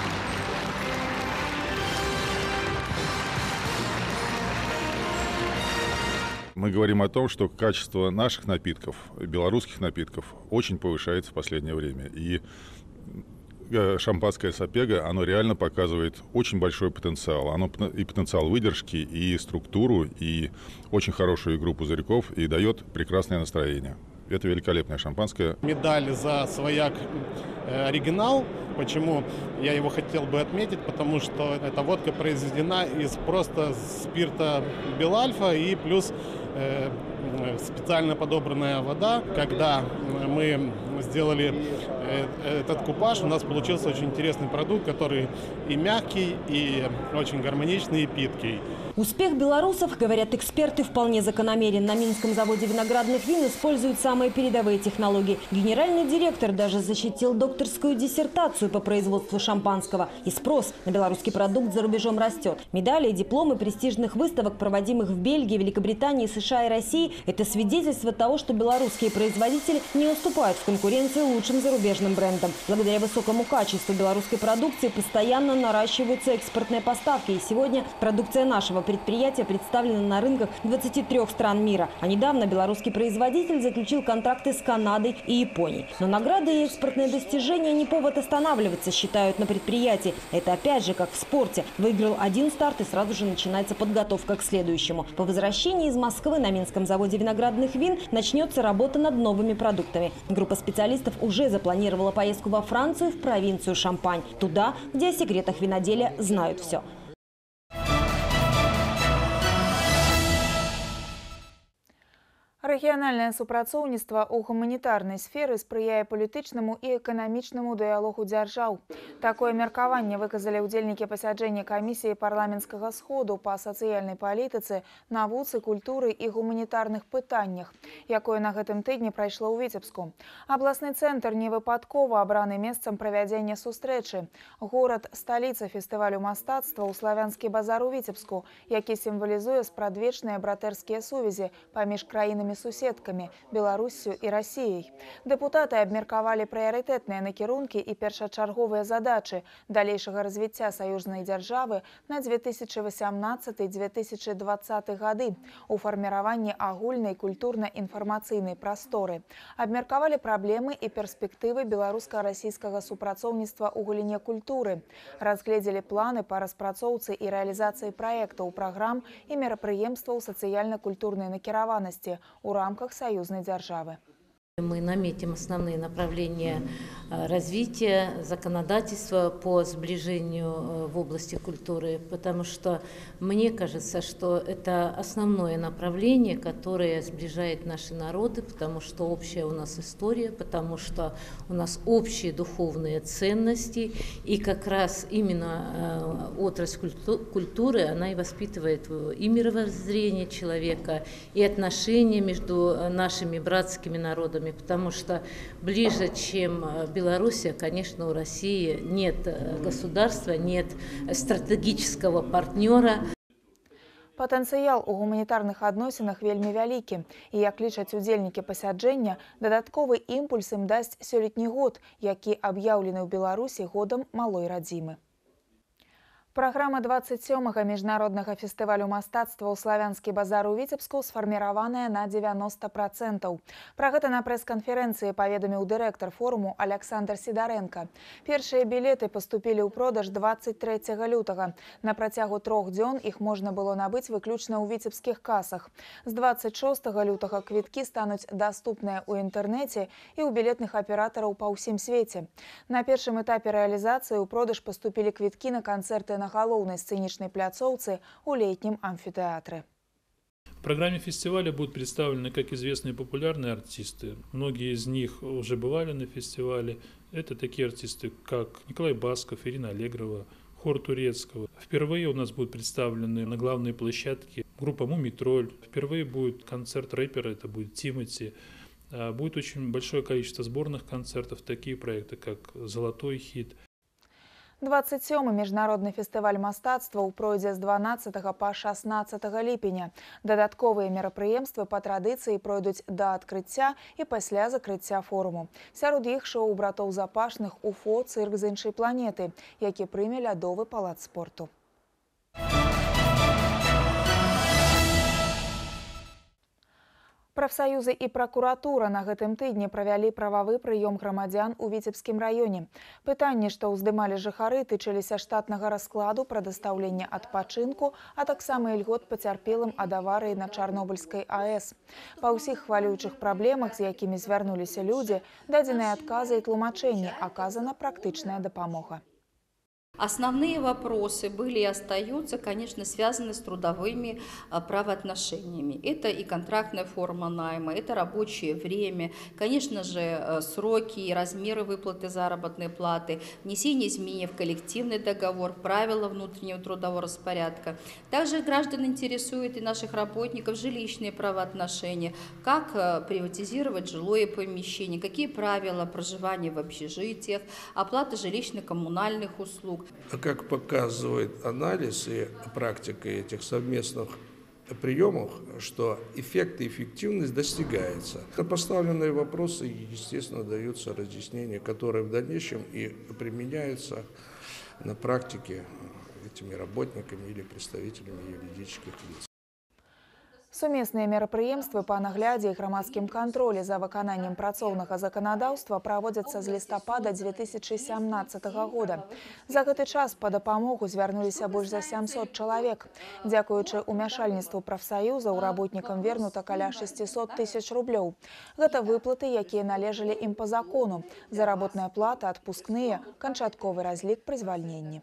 Мы говорим о том, что качество наших напитков, белорусских напитков, очень повышается в последнее время. И шампанское Сапега, оно реально показывает очень большой потенциал. Оно и потенциал выдержки, и структуру, и очень хорошую игру пузырьков, и дает прекрасное настроение. Это великолепное шампанское. Медаль за свояк оригинал. Почему я его хотел бы отметить? Потому что эта водка произведена из просто спирта Белальфа и плюс э, специально подобранная вода. Когда мы сделали этот купаж, у нас получился очень интересный продукт, который и мягкий, и очень гармоничный, и питкий. Успех белорусов, говорят эксперты, вполне закономерен. На Минском заводе виноградных вин используют самые передовые технологии. Генеральный директор даже защитил докторскую диссертацию по производству шампанского. И спрос на белорусский продукт за рубежом растет. Медали и дипломы престижных выставок, проводимых в Бельгии, Великобритании, США и России – это свидетельство того, что белорусские производители не уступают в конкуренции лучшим зарубежным брендам. Благодаря высокому качеству белорусской продукции постоянно наращиваются экспортные поставки. И сегодня продукция нашего предприятия представлено на рынках двадцати трёх стран мира. А недавно белорусский производитель заключил контракты с Канадой и Японией. Но награды и экспортные достижения не повод останавливаться, считают на предприятии. Это опять же как в спорте. Выиграл один старт и сразу же начинается подготовка к следующему. По возвращении из Москвы на Минском заводе виноградных вин начнется работа над новыми продуктами. Группа специалистов уже запланировала поездку во Францию, в провинцию Шампань. Туда, где о секретах виноделия знают все. Рэгіянальнае супрацоўніцтва ў гуманітарнай сферы спрыяе палітычнаму і эканамічнаму дыялогу дзяржаў. Такое меркаванне выказалі ўдзельнікі пасяджэння камісіі парламенцкага сходу па сацыяльнай палітыцы, навуцы, культуры і гуманітарных пытаннях, якое на гэтым тыдні прайшло ў Віцебску. Абласны цэнтр не выпадкова абраны месцам правядзення сустрэчы. Горад – сталіца фестывалю мастацтва ў славянскі базар у Віцебску, які сімвалізуе спрадвечныя братэрскія сувязі паміж краінамі суседкамі Беларуссю і Расіяй. Дэпутаты абмеркавалі прыярытэтныя накірункі і першачарговыя задачы далейшага развіцця саюзнай дзяржавы на две тысячи восемнадцатый — две тысячи двадцатый гады у фарміраванні агульнай культурна-інфармацыйнай прасторы. Абмеркавалі праблемы і перспектывы беларуска-расійскага супрацоўніцтва ў галіне культуры. Разгледзелі планы па распрацоўцы і рэалізацыі праектаў, праграм і мерапрыемстваў сацыяльна-культурнай накіраванасці у рамках союзной державы. Мы наметим основные направления развития законодательства по сближению в области культуры, потому что мне кажется, что это основное направление, которое сближает наши народы, потому что общая у нас история, потому что у нас общие духовные ценности, и как раз именно отрасль культуры, она и воспитывает и мировоззрение человека, и отношения между нашими братскими народами, потому что ближе, чем Белоруссия, конечно, у России нет государства, нет стратегического партнера. Патэнцыял у гуманітарных адносінах вельмі вялікі. І, як лічаць удзельнікі пасяджэння, дадатковы імпульс ім дасць сёлетні год, які аб'яўлены ў Беларусі годам малой радзімы. Программа двадцать сёмага міжнароднага фестывалю мастацтва ў славянскі базар у Віцебску сфарміраваная на девяносто процентов. Пра гэта на прэс-канферэнцыі паведаміў дырэктар форуму Александр Сідарэнка. Першыя білеты паступілі ў продаж двадцать трэцяга лютага. На працягу трох дзён іх можна было набыць выключна ў віцебскіх касах. З двадцать шостага лютага квіткі стануць даступныя ў інтэрнэце і ў білетных аператараў па ўсім свеце. На першым этапе рэалізацыі ў продаж паступілі квіткі на канцэрты на галоўнай сцэнічнай пляцоўцы у летнім амфітэатры. В программе фестиваля будут представлены как известные популярные артисты. Многие из них уже бывали на фестивале. Это такие артисты, как Николай Басков, Ирина Аллегрова, хор Турецкого. Впервые у нас будут представлены на главной площадке группа «Мумий-тролль». Впервые будет концерт рэпера, это будет Тимати. Будет очень большое количество сборных концертов, такие проекты, как «Золотой хит». двадцать сёмы міжнародны фестываль мастацтва пройдзе з дванаццатага па шаснаццатага ліпеня. Дадатковыя мерапрыемствы па традыцыі пройдуць да адкрыцця і пасля закрыцця форуму. Сярод іх шоу братоў Запашных «Уфо. Цырк з іншай планеты», які прыме лядовы палац спорту. Прафсаюзы і пракуратура на гэтым тыдні правялі прававы прыём грамадзян у Віцебскім раёне. Пытанні, што ўздымалі жыхары, тычыліся штатнага раскладу, прадастаўлення адпачынку, а таксама ільгот пацярпелым ад аварыі на Чарнобыльскай АЭС. Па ўсіх хвалюючых праблемах, з якімі звярнуліся людзі, дадзеныя адказы і тлумачэнні, аказана практычная дапамога. Основные вопросы были и остаются, конечно, связаны с трудовыми правоотношениями. Это и контрактная форма найма, это рабочее время, конечно же, сроки и размеры выплаты заработной платы, внесение изменений в коллективный договор, правила внутреннего трудового распорядка. Также граждан интересует и наших работников жилищные правоотношения, как приватизировать жилое помещение, какие правила проживания в общежитиях, оплата жилищно-коммунальных услуг. Как показывает анализ и практика этих совместных приемов, что эффект и эффективность достигается. На поставленные вопросы, естественно, даются разъяснения, которые в дальнейшем и применяются на практике этими работниками или представителями юридических лиц. Сумесныя мерапрыемствы па наглядзе і грамадскім кантролі за выкананнем працоўнага заканадаўства праводзяцца з лістапада дзве тысячы сямнаццатага года. За гэты час па дапамогу звярнуліся больш за сямсот чалавек. Дзякуючы ўмяшальніцтву прафсаюзаў работнікам вернута каля шасцісот тысяч рублёў. Гэта выплаты, якія належалі ім па закону. Заработная плата, адпускныя, канчатковы разлік пры звальненні.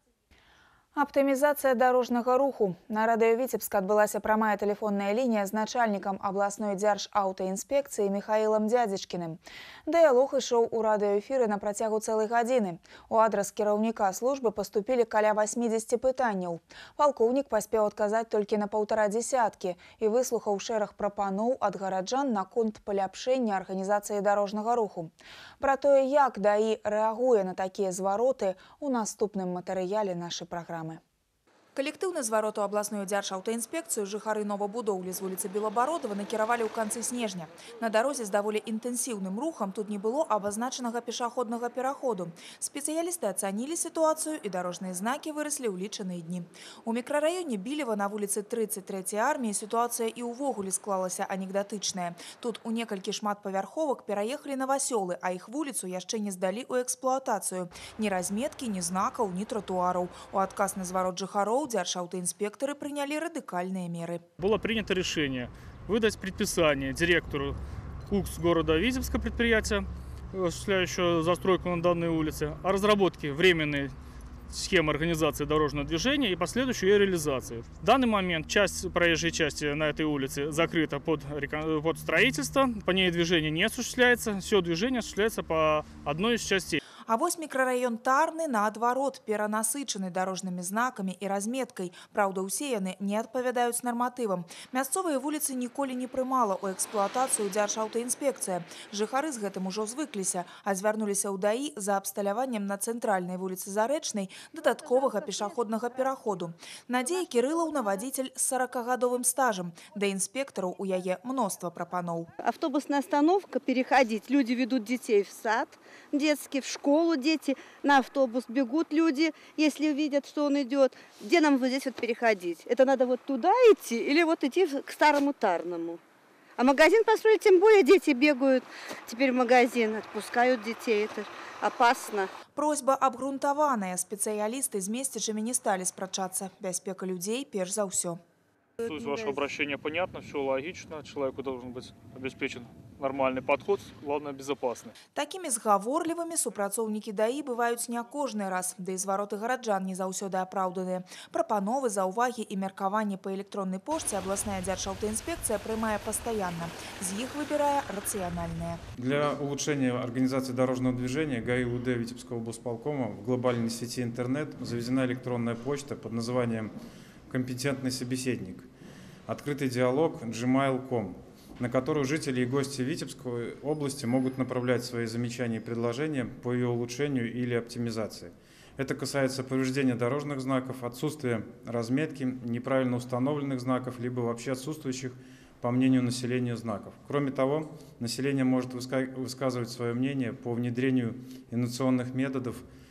Аптымізацыя дарожнага руху. На радыё Віцебска адбылася прамая тэлефонная лінія з начальнікам абласной дзяржаўтаінспекцыі Михаілам Дзядзечкіным. Дыялог ішоў у радыёэфіры на працягу цэлай гадзіны. У адрас кіраўніка службы паступілі каля васьмідзесяці пытанняў. Палкоўнік паспеў адказаць толькі на паўтара дзесяткі і выслухаў шэраг прапаноў ад гараджан наконт паляпшэння арганізацыі дарожнага руху. Пра тое, як ДАІ рэагуе на такія звароты, у наступным матэрыяле нашай праграмы. Калектыўны зварот у абласную дзяржаўтаінспекцыю жыхары новабудоўлі з вуліцы Белабародова накіравалі ў канцы снежня. На дарозе з даволі інтэнсіўным рухам тут не было абазначанага пешаходнага пераходу. Спецыялісты ацанілі сітуацыю і дарожныя знакі выраслі ў лічаныя дні. У мікрараёне Білева на вуліцы трыццаць трэцяй арміі сітуацыя і ўвогуле склалася анекдатычная. Тут у некалькі шматпавярховак пераехалі на васёлы, а іх вуліцу яшчэ не здалі ў эксплуатацыю. Ні разметкі, ні знакаў, ні тратуараў. У адказ на зварот жыхароў дзяржаўтаінспектары приняли радикальные меры. Было принято решение выдать предписание директору УКС города Витебска, предприятия, осуществляющего застройку на данной улице, о разработке временной схемы организации дорожного движения и последующей ее реализации. В данный момент часть проезжей части на этой улице закрыта под, под строительство, по ней движение не осуществляется, все движение осуществляется по одной из частей. А вось мікрараён Тарны, наадварот, перанасычаны дарожнымі знакамі і разметкай. Праўда, усе яны не адпавядаюць нарматывам. Мясцовыя вуліцы ніколі не прымала ў эксплуатацыю дзяржаўтаінспекцыя. Жыхары з гэтым ужо звыкліся, а звярнуліся ў ДАІ за абсталяваннем на цэнтральнай вуліцы Зарэчнай дадатковага пешаходнага пераходу. Надзея Кірылаўна, вадзіцель з сорокагадовым стажам. Да інспектараў у яе мноства прапаноў. Автобусная остановка, переходить. Люди ведут детей в сад детский, в школу дети, на автобус бегут люди, если увидят, что он идет. Где нам вот здесь вот переходить? Это надо вот туда идти или вот идти к старому Тарному? А магазин построили, тем более дети бегают теперь в магазин, отпускают детей. Это опасно. Просьба обґрунтаваная. Специалисты з месцічамі не стали спрачацца. Бяспека людзей перш за ўсё. Суть вашего обращения понятно, все логично. Человеку должен быть обеспечен нормальный подход, главное безопасный. Такими згаворлівымі супрацоўнікі ДАІ бываюць не кожны раз, да і звароты гараджан не заўсёды апраўданыя. Прапановы, заўвагі і меркаванні па электроннай пошце абласная дзяржаўтаінспекцыя прымае пастаянна. З іх выбірае рацыянальныя. Для улучшения организации дорожного движения ГАИ УД Витебского облсполкома в глобальной сети интернет завезена электронная почта под названием «Компетентный собеседник», открытый диалог джимейл точка ком, на которую жители и гости Витебской области могут направлять свои замечания и предложения по ее улучшению или оптимизации. Это касается повреждения дорожных знаков, отсутствия разметки, неправильно установленных знаков, либо вообще отсутствующих, по мнению населения, знаков. Кроме того, население может высказывать свое мнение по внедрению инновационных методов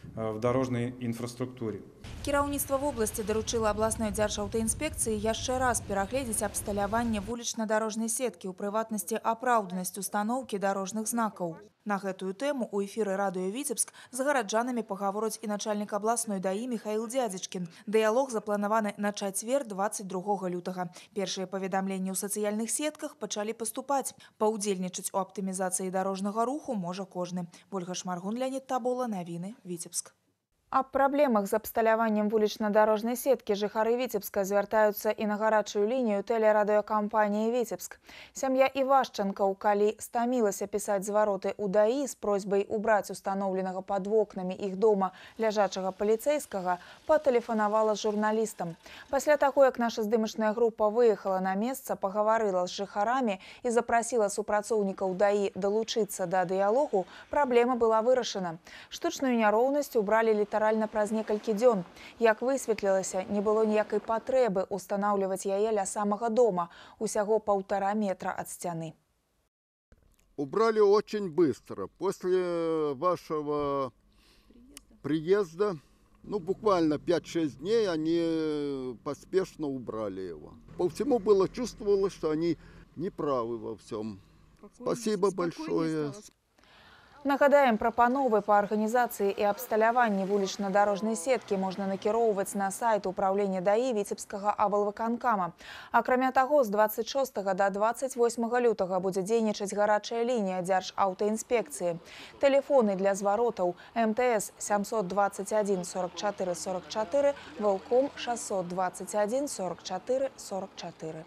в дорожной инфраструктуре. Кіраўніцтва вобласці даручыла абласной дзяржаўтаінспекцыі яшчэ раз перагледзець абсталяванне вулічна-дарожнай сеткі, у прыватнасці апраўданасць устаноўкі дарожных знакаў. На гэтую тэму у эфіры радыё Віцебск з гараджанамі пагаворыць і начальнік абласной даі Михаил Дядзічкін. Дыялог запланаваны на чацвер двадцать другога лютага. Першыя паведамленні ў сацыяльных сетках пачалі паступаць. Паўдзельнічаць у аптымізацыі дарожнага руху можа кожны. Ольга Шмаргун, Леонид Табола, навіны Віцебск. Аб праблемах з абсталяваннем вулічна-дарожнай сеткі жыхары Віцебска звяртаюцца і на гарачую лінію тэлерадыёкампаніі «Віцебск». Сям'я Івашчанкаў, калі стамілася пісаць звароты ў даі з просьбай убраць устаноўленага пад вокнамі іх дома ляжачага паліцэйскага, патэлефанавала з журналістам. Пасля таго, як наша здымачная група выехала на месца, пагаварыла з жыхарамі і запрасіла супрацоўнікаў даі далучыцца да дыялогу, праблема была вырашана. Штучную няроўнасць убралі літаральна праз некалькі дзён. Як высветлілася, не было ніякай патрэбы устанаўліваць яе ля самага дома, усяго паўтара метра ад сцяны. Убрали очень быстро. После вашего приезда, ну буквально пять-шесть дней, они поспешно убрали его. По всему было чувствовалось, что они неправы во всем. Спасибо большое. Нагадаем, прапановы па арганізацыі і абсталяванні вулічна-дарожнай сеткі можна накіроўваць на сайт управлення даі Віцебскага аблвыканкама. Акрамя таго, з двадцать шостага да двадцать восьмага лютага будзе дзейнічаць гарачая лінія дзяржаўтаінспекцыі. Тэлефоны для зваротаў эм тэ эс сямьсот двадцать один сорок четыре сорок четыре, Волком шестьсот двадцать один сорок четыре сорок четыре.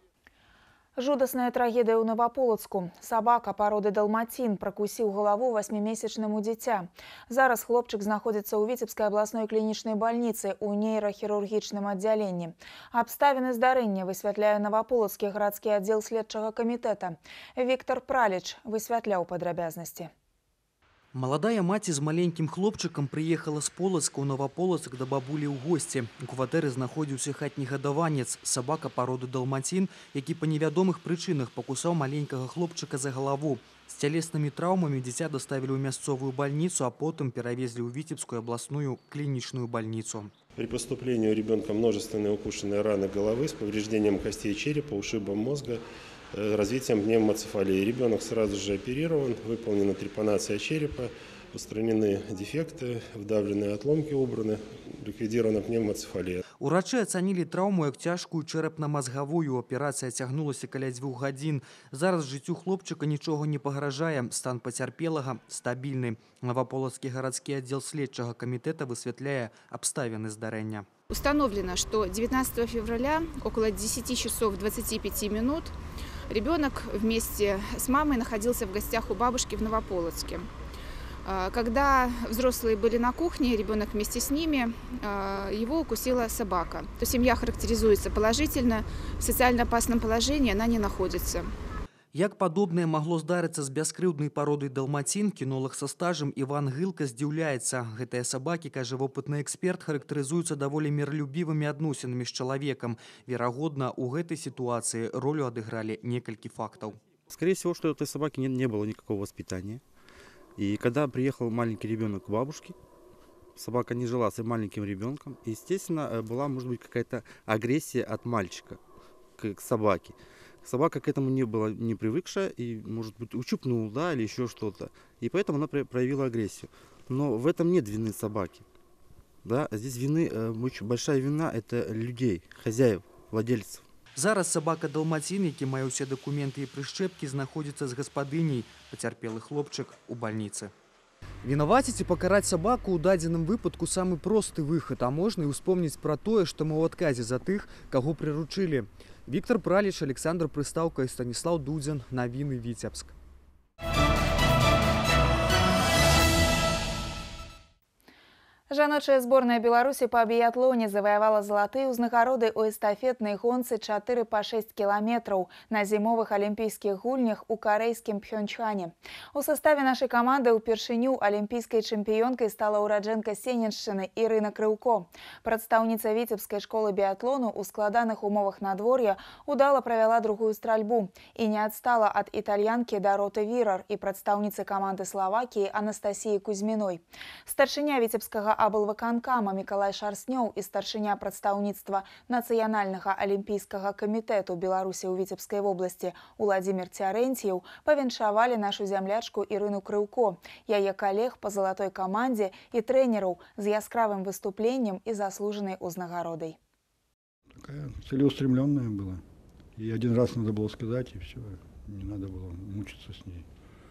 Жудасная трагедыя ў Новаполацку. Сабака пароды далмацін пракусіў галаву восьмімесячнаму дзіця. Зараз хлопчык знаходзіцца ў Віцебскай абласной клінічнай бальніцы ў нейрахірургічным аддзяленні. Абставіны здарэння высвятляе Новаполацкі гарадскі аддзел следчага камітэта. Віктор Праліч высвятляў падрабязнасці. Маладая маці з маленькім хлопчыкам прыехала з Полацка ў Новаполацк да бабулі ў госці. У кватэры знаходзіўся хатні гадаванец, сабака пароды далмацін, які па невядомых прычынах пакусаў маленькага хлопчыка за галаву. З цялеснымі траўмамі дзіця даставілі ў мясцовую бальніцу, а потым перавезлі ў Віцебскую абласную клінічную бальніцу. При поступлении у ребенка множественные укушенные раны головы с повреждением костей черепа, ушибом мозга, развитием пневмоцефалии. Ребенок сразу же оперирован, выполнена трепанация черепа, устранены дефекты, вдавленные отломки убраны, ликвидирована пневмоцефалия. Урачы ацанілі траўму як цяжкую чэрапна-мазгавую. Аперацыя цягнулася каля дзвюх гадзін. Зараз жыццю хлопчыка нічога не пагражае. Стан пацярпелага стабільны. Новополоцкі гарадскі аддзел следчага камітэта высвятляе абставіны здарэння. Установлено, что девятнадцатого февраля около десяти часов двадцати пяти минут ребенок вместе с мамой находился в гостях у бабушки в Новополоцке. Когда взрослые были на кухне, ребенок вместе с ними, его укусила собака. То семья характеризуется положительно, в социально опасном положении она не находится. Як падобнае магло здарыцца з бяскрыўднай пародай далмацін, кінолаг са стажам Іван Гылка здзіўляецца. Гэтыя сабакі, кажа вопытны эксперт, характарызуюцца даволі мірлюбівымі адносінамі з чалавекам. Верагодна, у гэтай ситуации ролю адыгралі некалькі фактаў. Скорее всего, что у этой собаки не, не было никакого воспитания. И когда приехал маленький ребенок к бабушке, собака не жила с маленьким ребенком. И, естественно, была, может быть, какая-то агрессия от мальчика к, к собаке. Собака к этому не была не привыкшая и, может быть, ущипнула, да, или еще что-то. И поэтому она проявила агрессию. Но в этом нет вины собаки. Да? Здесь вины, очень большая вина – это людей, хозяев, владельцев. Зараз собака далмацін, які мае ўсе дакументы і прышчэпкі, знаходзіцца з гаспадыняй. Пацярпелы хлопчык у бальніцы. Вінаваціць і пакараць сабаку ў дадзеным выпадку самы просты выхад, а можна і ўспомніць пра тое, што мы ў адказе за тых, каго прыручылі. Віктор Праліч, Александр Прыстаўка і Станіслаў Дудзін. Навіны Віцебск. Жаночая зборная Беларусі па біятлоне заваявала залатыя ўзнагароды ў эстафетнай гонцы чатыры па шэсць кіламетраў на зімовых алімпійскіх гульнях у карэйскім Пхёнчхане. У саставе нашай каманды ўпершыню алімпійскай чэмпіёнкай стала ўраджэнка Сенеччыны Ірына Крыўко. Прадстаўніца віцебскай школы біятлону ў складаных умовах надвор'я удала правяла другую стральбу і не адстала ад італьянкі Дароты Вірар і прадстаўніцы каманды Славакіі Анастасіі Кузьміной. Старшыня віцебскага аблвыканкама Мікалай Шарснёў і старшыня прадстаўніцтва Нацыянальнага алімпійскага камітэту Беларусі ў Віцебскай вобласці Уладзімір Цярэнціў павіншавалі нашу зямлячку Ірыну Крыўко, яе калег па залатой камандзе і трэнераў з яскравым выступленнем и заслуженной узнагародай. Такая целеустремленная была. И один раз надо было сказать, и все. Не надо было мучиться с ней.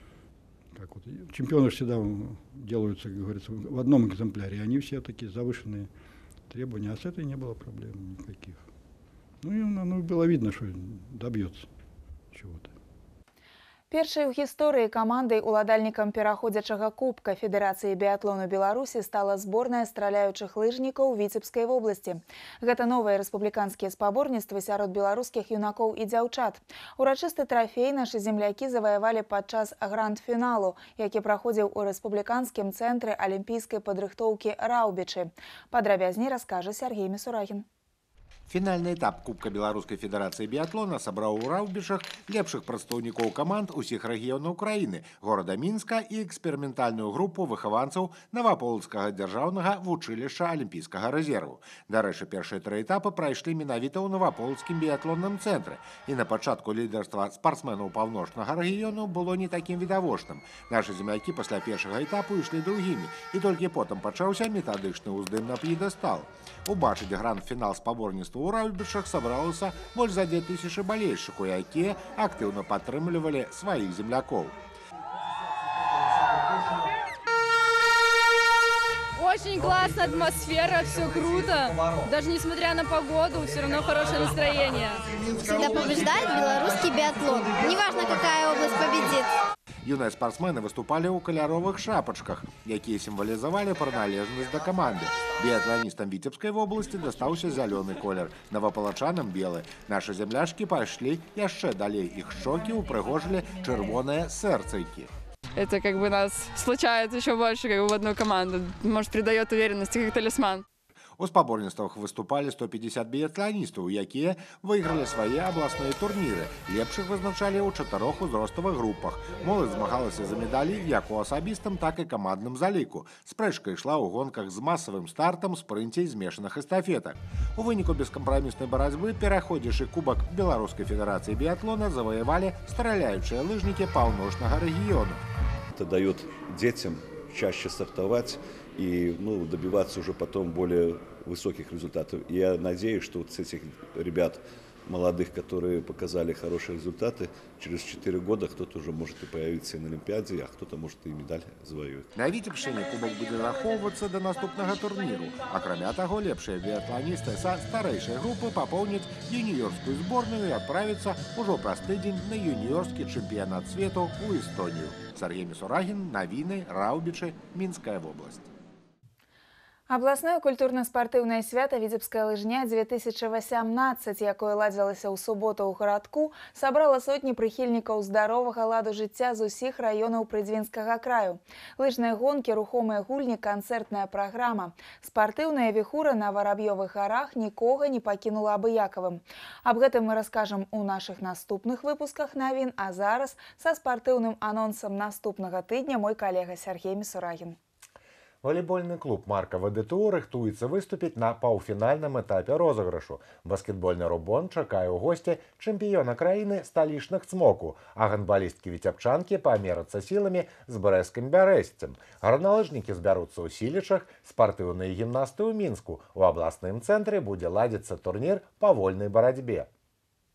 Как вот, чемпионы всегда делаются, как говорится, в одном экземпляре. Они все такие завышенные требования, а с этой не было проблем никаких. Ну и ну, было видно, что добьется чего-то. Першай у гісторыі камандай уладальнікам пераходзячага кубка Федэрацыі біятлону Беларусі стала зборная страляючых лыжнікаў Віцебскай вобласці. Гэта новыя рэспубліканскія спаборніцтвы сярод беларускіх юнакоў і дзяўчат. Урачысты трафей нашы землякі заваявалі падчас гранд-фіналу, які праходзіў у рэспубліканскім цэнтры алімпійскай падрыхтоўкі Раўбічы. Падрабязней раскажа Сергей Мисурагин. Фінальны этап Кубка Беларускай Федэрацыі біятлона сабраў у Раўбічах лепшых прадстаўнікоў каманд усіх рэгіёнаў краіны, горада Мінска і эксперыментальную групу выхаванцаў Наваполацкага дзяржаўнага вучылішча алімпійскага рэзерву. Дарэчы, першыя тры этапы прайшлі менавіта ў Наваполацкім біятлонным цэнтры, і на пачатку лідарства спартсменаў паўночнага рэгіёну было не такім відавочным. Нашы землякі пасля першага этапу ішлі другімі, і толькі потым пачаўся метадычны ўздым на п'едэстал. Убачыць гранд-фінал спаборніцтва у Раўбічах сабралася больш за дзве тысячы балельшчыкаў, якія актыўна падтрымлівалі сваіх землякоў. Очень классная атмосфера, все круто. Даже несмотря на погоду, все равно хорошее настроение. Всегда побеждает белорусский биатлон. Неважно, какая область победит. Юныя спартсмены выступалі ў каляровых шапачках, якія сімвалізавалі прыналежнасць да каманды. Біятланістам Віцебскай вобласці дастаўся зялёны колер, навапалачанам белы. Нашы земляшкі пайшлі яшчэ далей, іх шчокі ўпрыгожылі чырвоныя сэрцайкі. Это как бы нас сплочает еще больше как бы в одну команду. Может, придает уверенности как талисман. У спаборніцтвах выступалі сто пятьдесят біятланістаў, якія выйгралі свае абласныя турніры. Лепшых вызначалі ў чатырох узроставых групах. Моладзь змагалася за медалі як у асабістым, так і камандным заліку. Спрэчка ішла ў гонках з масавым стартам, спрынце і змешаных эстафетах. У выніку бескампраміснай барацьбы пераходзячы кубак Беларускай Федэрацыі біятлона заваявалі страляючыя лыжнікі паўночнага рэгіёну. Это дает детям чаще стартовать и ну, добиваться уже потом более высоких результатов. И я надеюсь, что вот с этих ребят молодых, которые показали хорошие результаты, через четыре года кто-то уже может и появиться на Олимпиаде, а кто-то может и медаль завоюваць. На Віцебшчыне кубак будзе захоўвацца да наступнага турніру. Акрамя таго, лепшыя біятланісты са старэйшай групы папоўняць юніёрскую зборную і адправяцца ўжо праз тыдзень на юніёрскі чэмпіянат свету ў Эстонію. Сергей Мисурагин, навіны, Раўбічы, Мінская вобласць. Абласное культурна-спартыўнае свята «Віцебская лыжня две тысячи восемнадцать», якое ладзілася ў суботу ў гарадку, сабрала сотні прыхільнікаў здаровага ладу жыцця з усіх раёнаў Прыдзвінскага краю. Лыжныя гонкі, рухомыя гульні, канцэртная праграма. Спартыўная віхура на Вараб'ёвых гарах нікога не пакінула абыякавым. Аб гэтым мы раскажам у нашых наступных выпусках навін, а зараз са спартыўным анонсам наступнага тыдня мой калега Сергей Мисурагин. Волейбольный клуб «Марка ВДТУ» рыхтуецца выступіць на паўфінальным этапе розыгрышу. Баскетбольны рубон чакае ў госці чэмпіёна краіны сталічных цмоку, а гандбалісткі-віцебчанкі памерацца сіламі з брэскім бярэсцем. Гарналыжнікі збяруцца ў Сілічах, спартыўныя гімнасты ў Мінску. У абласным цэнтры будзе ладзіцца турнір па вольнай барацьбе.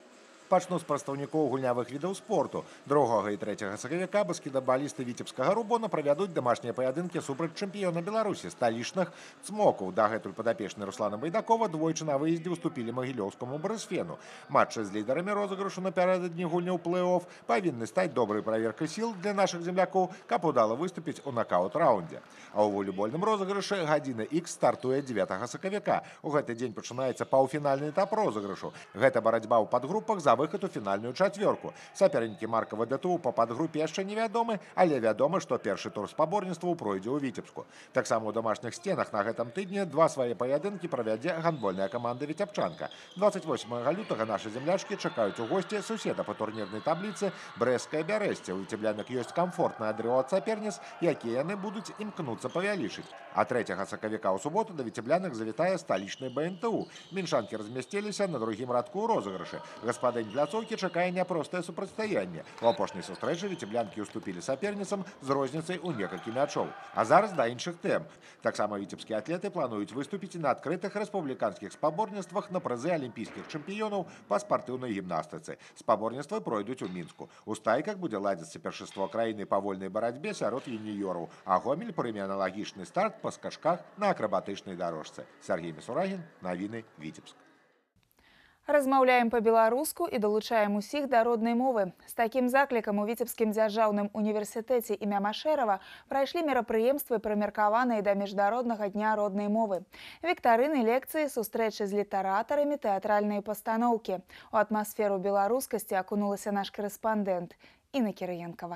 пачнуць з прадстаўнікоў гульнявых відаў спорту. другога і трэцяга сакавіка баскетбалісты віцебскага «Рубона» правядуць дамашнія паядынкі супраць чэмпіёна Беларусі сталічных «Цмокаў». Дагэтуль падапечны Руслана Байдакова двойчы на выездзе уступілі магілёўскаму «Брысфену». Матчы з лідарамі розыгрышу напярэдадні гульняў плэй-офф павінны стаць добрай праверкай сіл для нашых землякоў, каб удала выступіць у нокаут-раўндзе. А ў волейбольным розыгрышы гадзіна ікс стартуе дзевятага сакавіка. У гэты дзень пачынаецца паўфінальны этап розыгрышу. Гэта барацьба ў падгрупах за выхад у фінальную чацвёрку. Сапернікі марка ВДТУ па падгрупе яшчэ невядомы, але вядома, што першы тур спаборніцтваў пройдзе ў Віцебску. Таксама ў домашніх сценах на гэтым тыдні два свае паядынкі правядзе гандбольная каманда «Віцебчанка». дваццаць восьмага лютага нашы землячкі чакаюць у госці суседа па турнірнай табліцы Брэсцкае Бярэсце. У віцебляных ёсць камфортнае адрыо ад саперніц, якія яны будуць імкнуцца павялічыць. А трэцяга сакавіка ў суботу да віцебляных завітае сталічны БНТУ. Мінчанкі размясціліся на другім радку ў розыгрышы. Гаспадынь пляцоўкі чакае няпростае супрацьстаянне. У апошняй сустрэчы віцеблянкі уступілі саперніцам з розніцай у некалькі мячоў. А зараз да іншых тэм. Таксама віцебскія атлеты плануюць выступіць на адкрытых рэспубліканскіх спаборніцтвах на прызы алімпійскіх чэмпіёнаў па спартыўнай гімнастыцы. Спаборніцтвы пройдуць у Мінску. У Стайках будзе ладзіцца першынство краіны па вольнай барацьбе сярод юніёраў, а Гомель прыме аналагічны старт па скачках на акрабатычнай дарожцы. Сергей Мисурагин, навіны Віцебск. Размаўляем па-беларуску і далучаем усіх да роднай мовы. З такім заклікам у Віцебскім дзяржаўным універсітэце імя Машэрава прайшлі мерапрыемствы, прымеркаваныя да міжнароднага дня роднай мовы. Віктарыны, лекцыі, сустрэчы з літаратарамі, тэатральныя пастаноўкі. У атмасферу беларускасці акунулася наш корэспандэнт Інна Кірыенкава.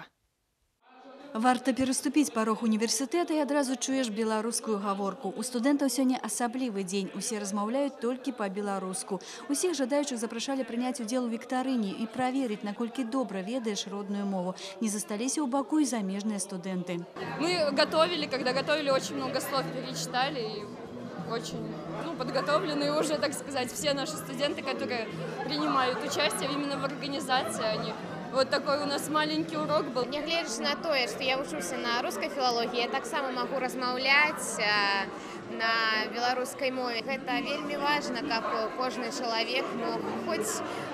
Варта пераступіць парог універсітэта і адразу чуеш беларускую гаворку. У студэнтаў сёння асаблівы дзень. Усе размаўляюць толькі па-беларуску. Усіх жадаючых запрашалі прыняць удзел у віктарыне і праверыць, наколькі добра ведаеш родную мову. Не засталіся ў баку і замежныя студэнты. Мы готовили, когда готовили, очень много слов перечитали и очень ну, подготовленные уже, так сказать, все наши студенты, которые принимают участие именно в организации, они вот такой у нас маленький урок был. Нягледзячы на тое, што я вучуся на рускай філалогіі, я таксама магу размаўляць на беларускай мове. Гэта вельмі важна, каб кожны чалавек мог хоць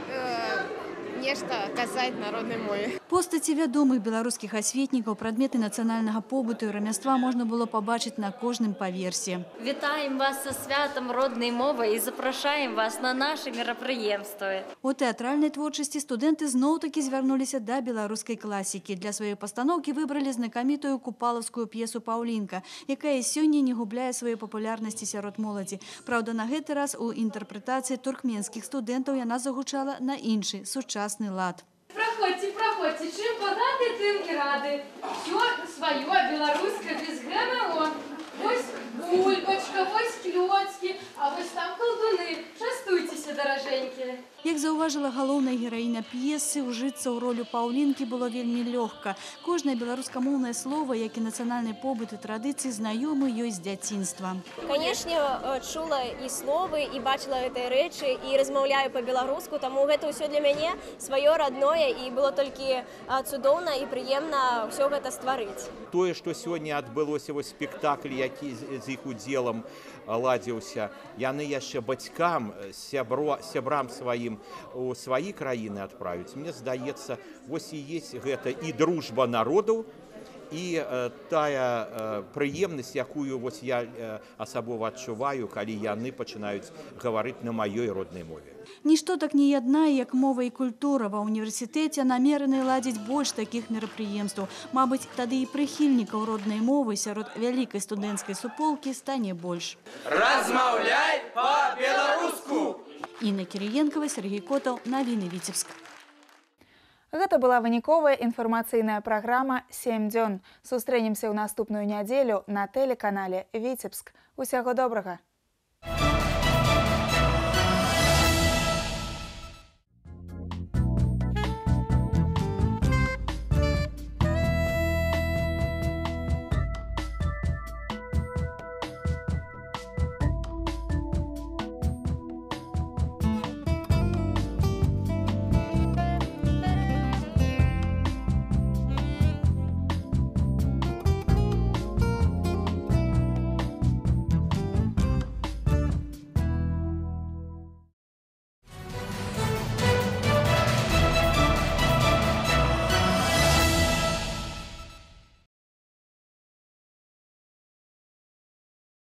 нешта казаць на роднай мове. Постаці вядомых беларускіх асветнікаў, прадметы нацыянальнага побыту і рамяства можна было пабачыць на кожным паверсе. Вітаем вас са святам роднай мовы і запрашаем вас на нашы мерапрыемствы. У тэатральнай творчасці студэнты зноў-такі звярнуліся да беларускай класікі. Для сваёй пастаноўкі выбралі знакамітую купалаўскую п'есу «Паўлінка», якая сёння не губляе сваёй папулярнасці сярод моладзі. Праўда, на гэты раз у інтэрпрэтацыі туркменскіх студэнтаў яна загучала на іншы, сучасны лад. Проходьте, проходьте, чим багаты, тим і ради. Все своє, белорусське, без ГМО. Ось бульбочка, ось клёцкі, а ось там колдуны. Частуйтеся, дороженькі. Як заўважыла галоўная гераіня п'есы, ужыцца ў ролю Паўлінкі было вельмі лёгка. Кожнае беларускамоўнае слово, як і нацыянальны побыт і традыцыі, знаёмы ёй з дзяцінства. Канешне, чула і словы, і бачыла гэтыя рэчы, і размаўляю па-беларуску, таму гэта ўсё для мяне сваё родное, і было толькі цудоўна і прыемна ўсё гэта стварыць. Тое, што сёння адбылося вось спектакль, які з іх удзелам ладзіўся, яны яшчэ бацькам, сябрам сваім у свае краіны адправіць. Мне здаецца, вось і есть гэта і дружба народаў, і тая прыемнасць, якую вось я асабова адчуваю, калі яны пачынаюць гаварыць на маёй роднай мове. Нішто так не яднае, як мова і культура. Ва універсітэце намерены ладзіць больш такіх мерапрыемстваў. Мабыць, тады і прыхільнікаў роднай мовы сярод вялікай студэнцкай суполкі стане больш. Размаўляй па-беларуску! Інна Кірыенкава, Сергей Котаў, навіны Віцебск. Гэта была выніковая інфармацыйная праграма «сем дзён». Сустрэнемся ў наступную нядзелю на тэлеканале «Віцебск». Усяго добрага!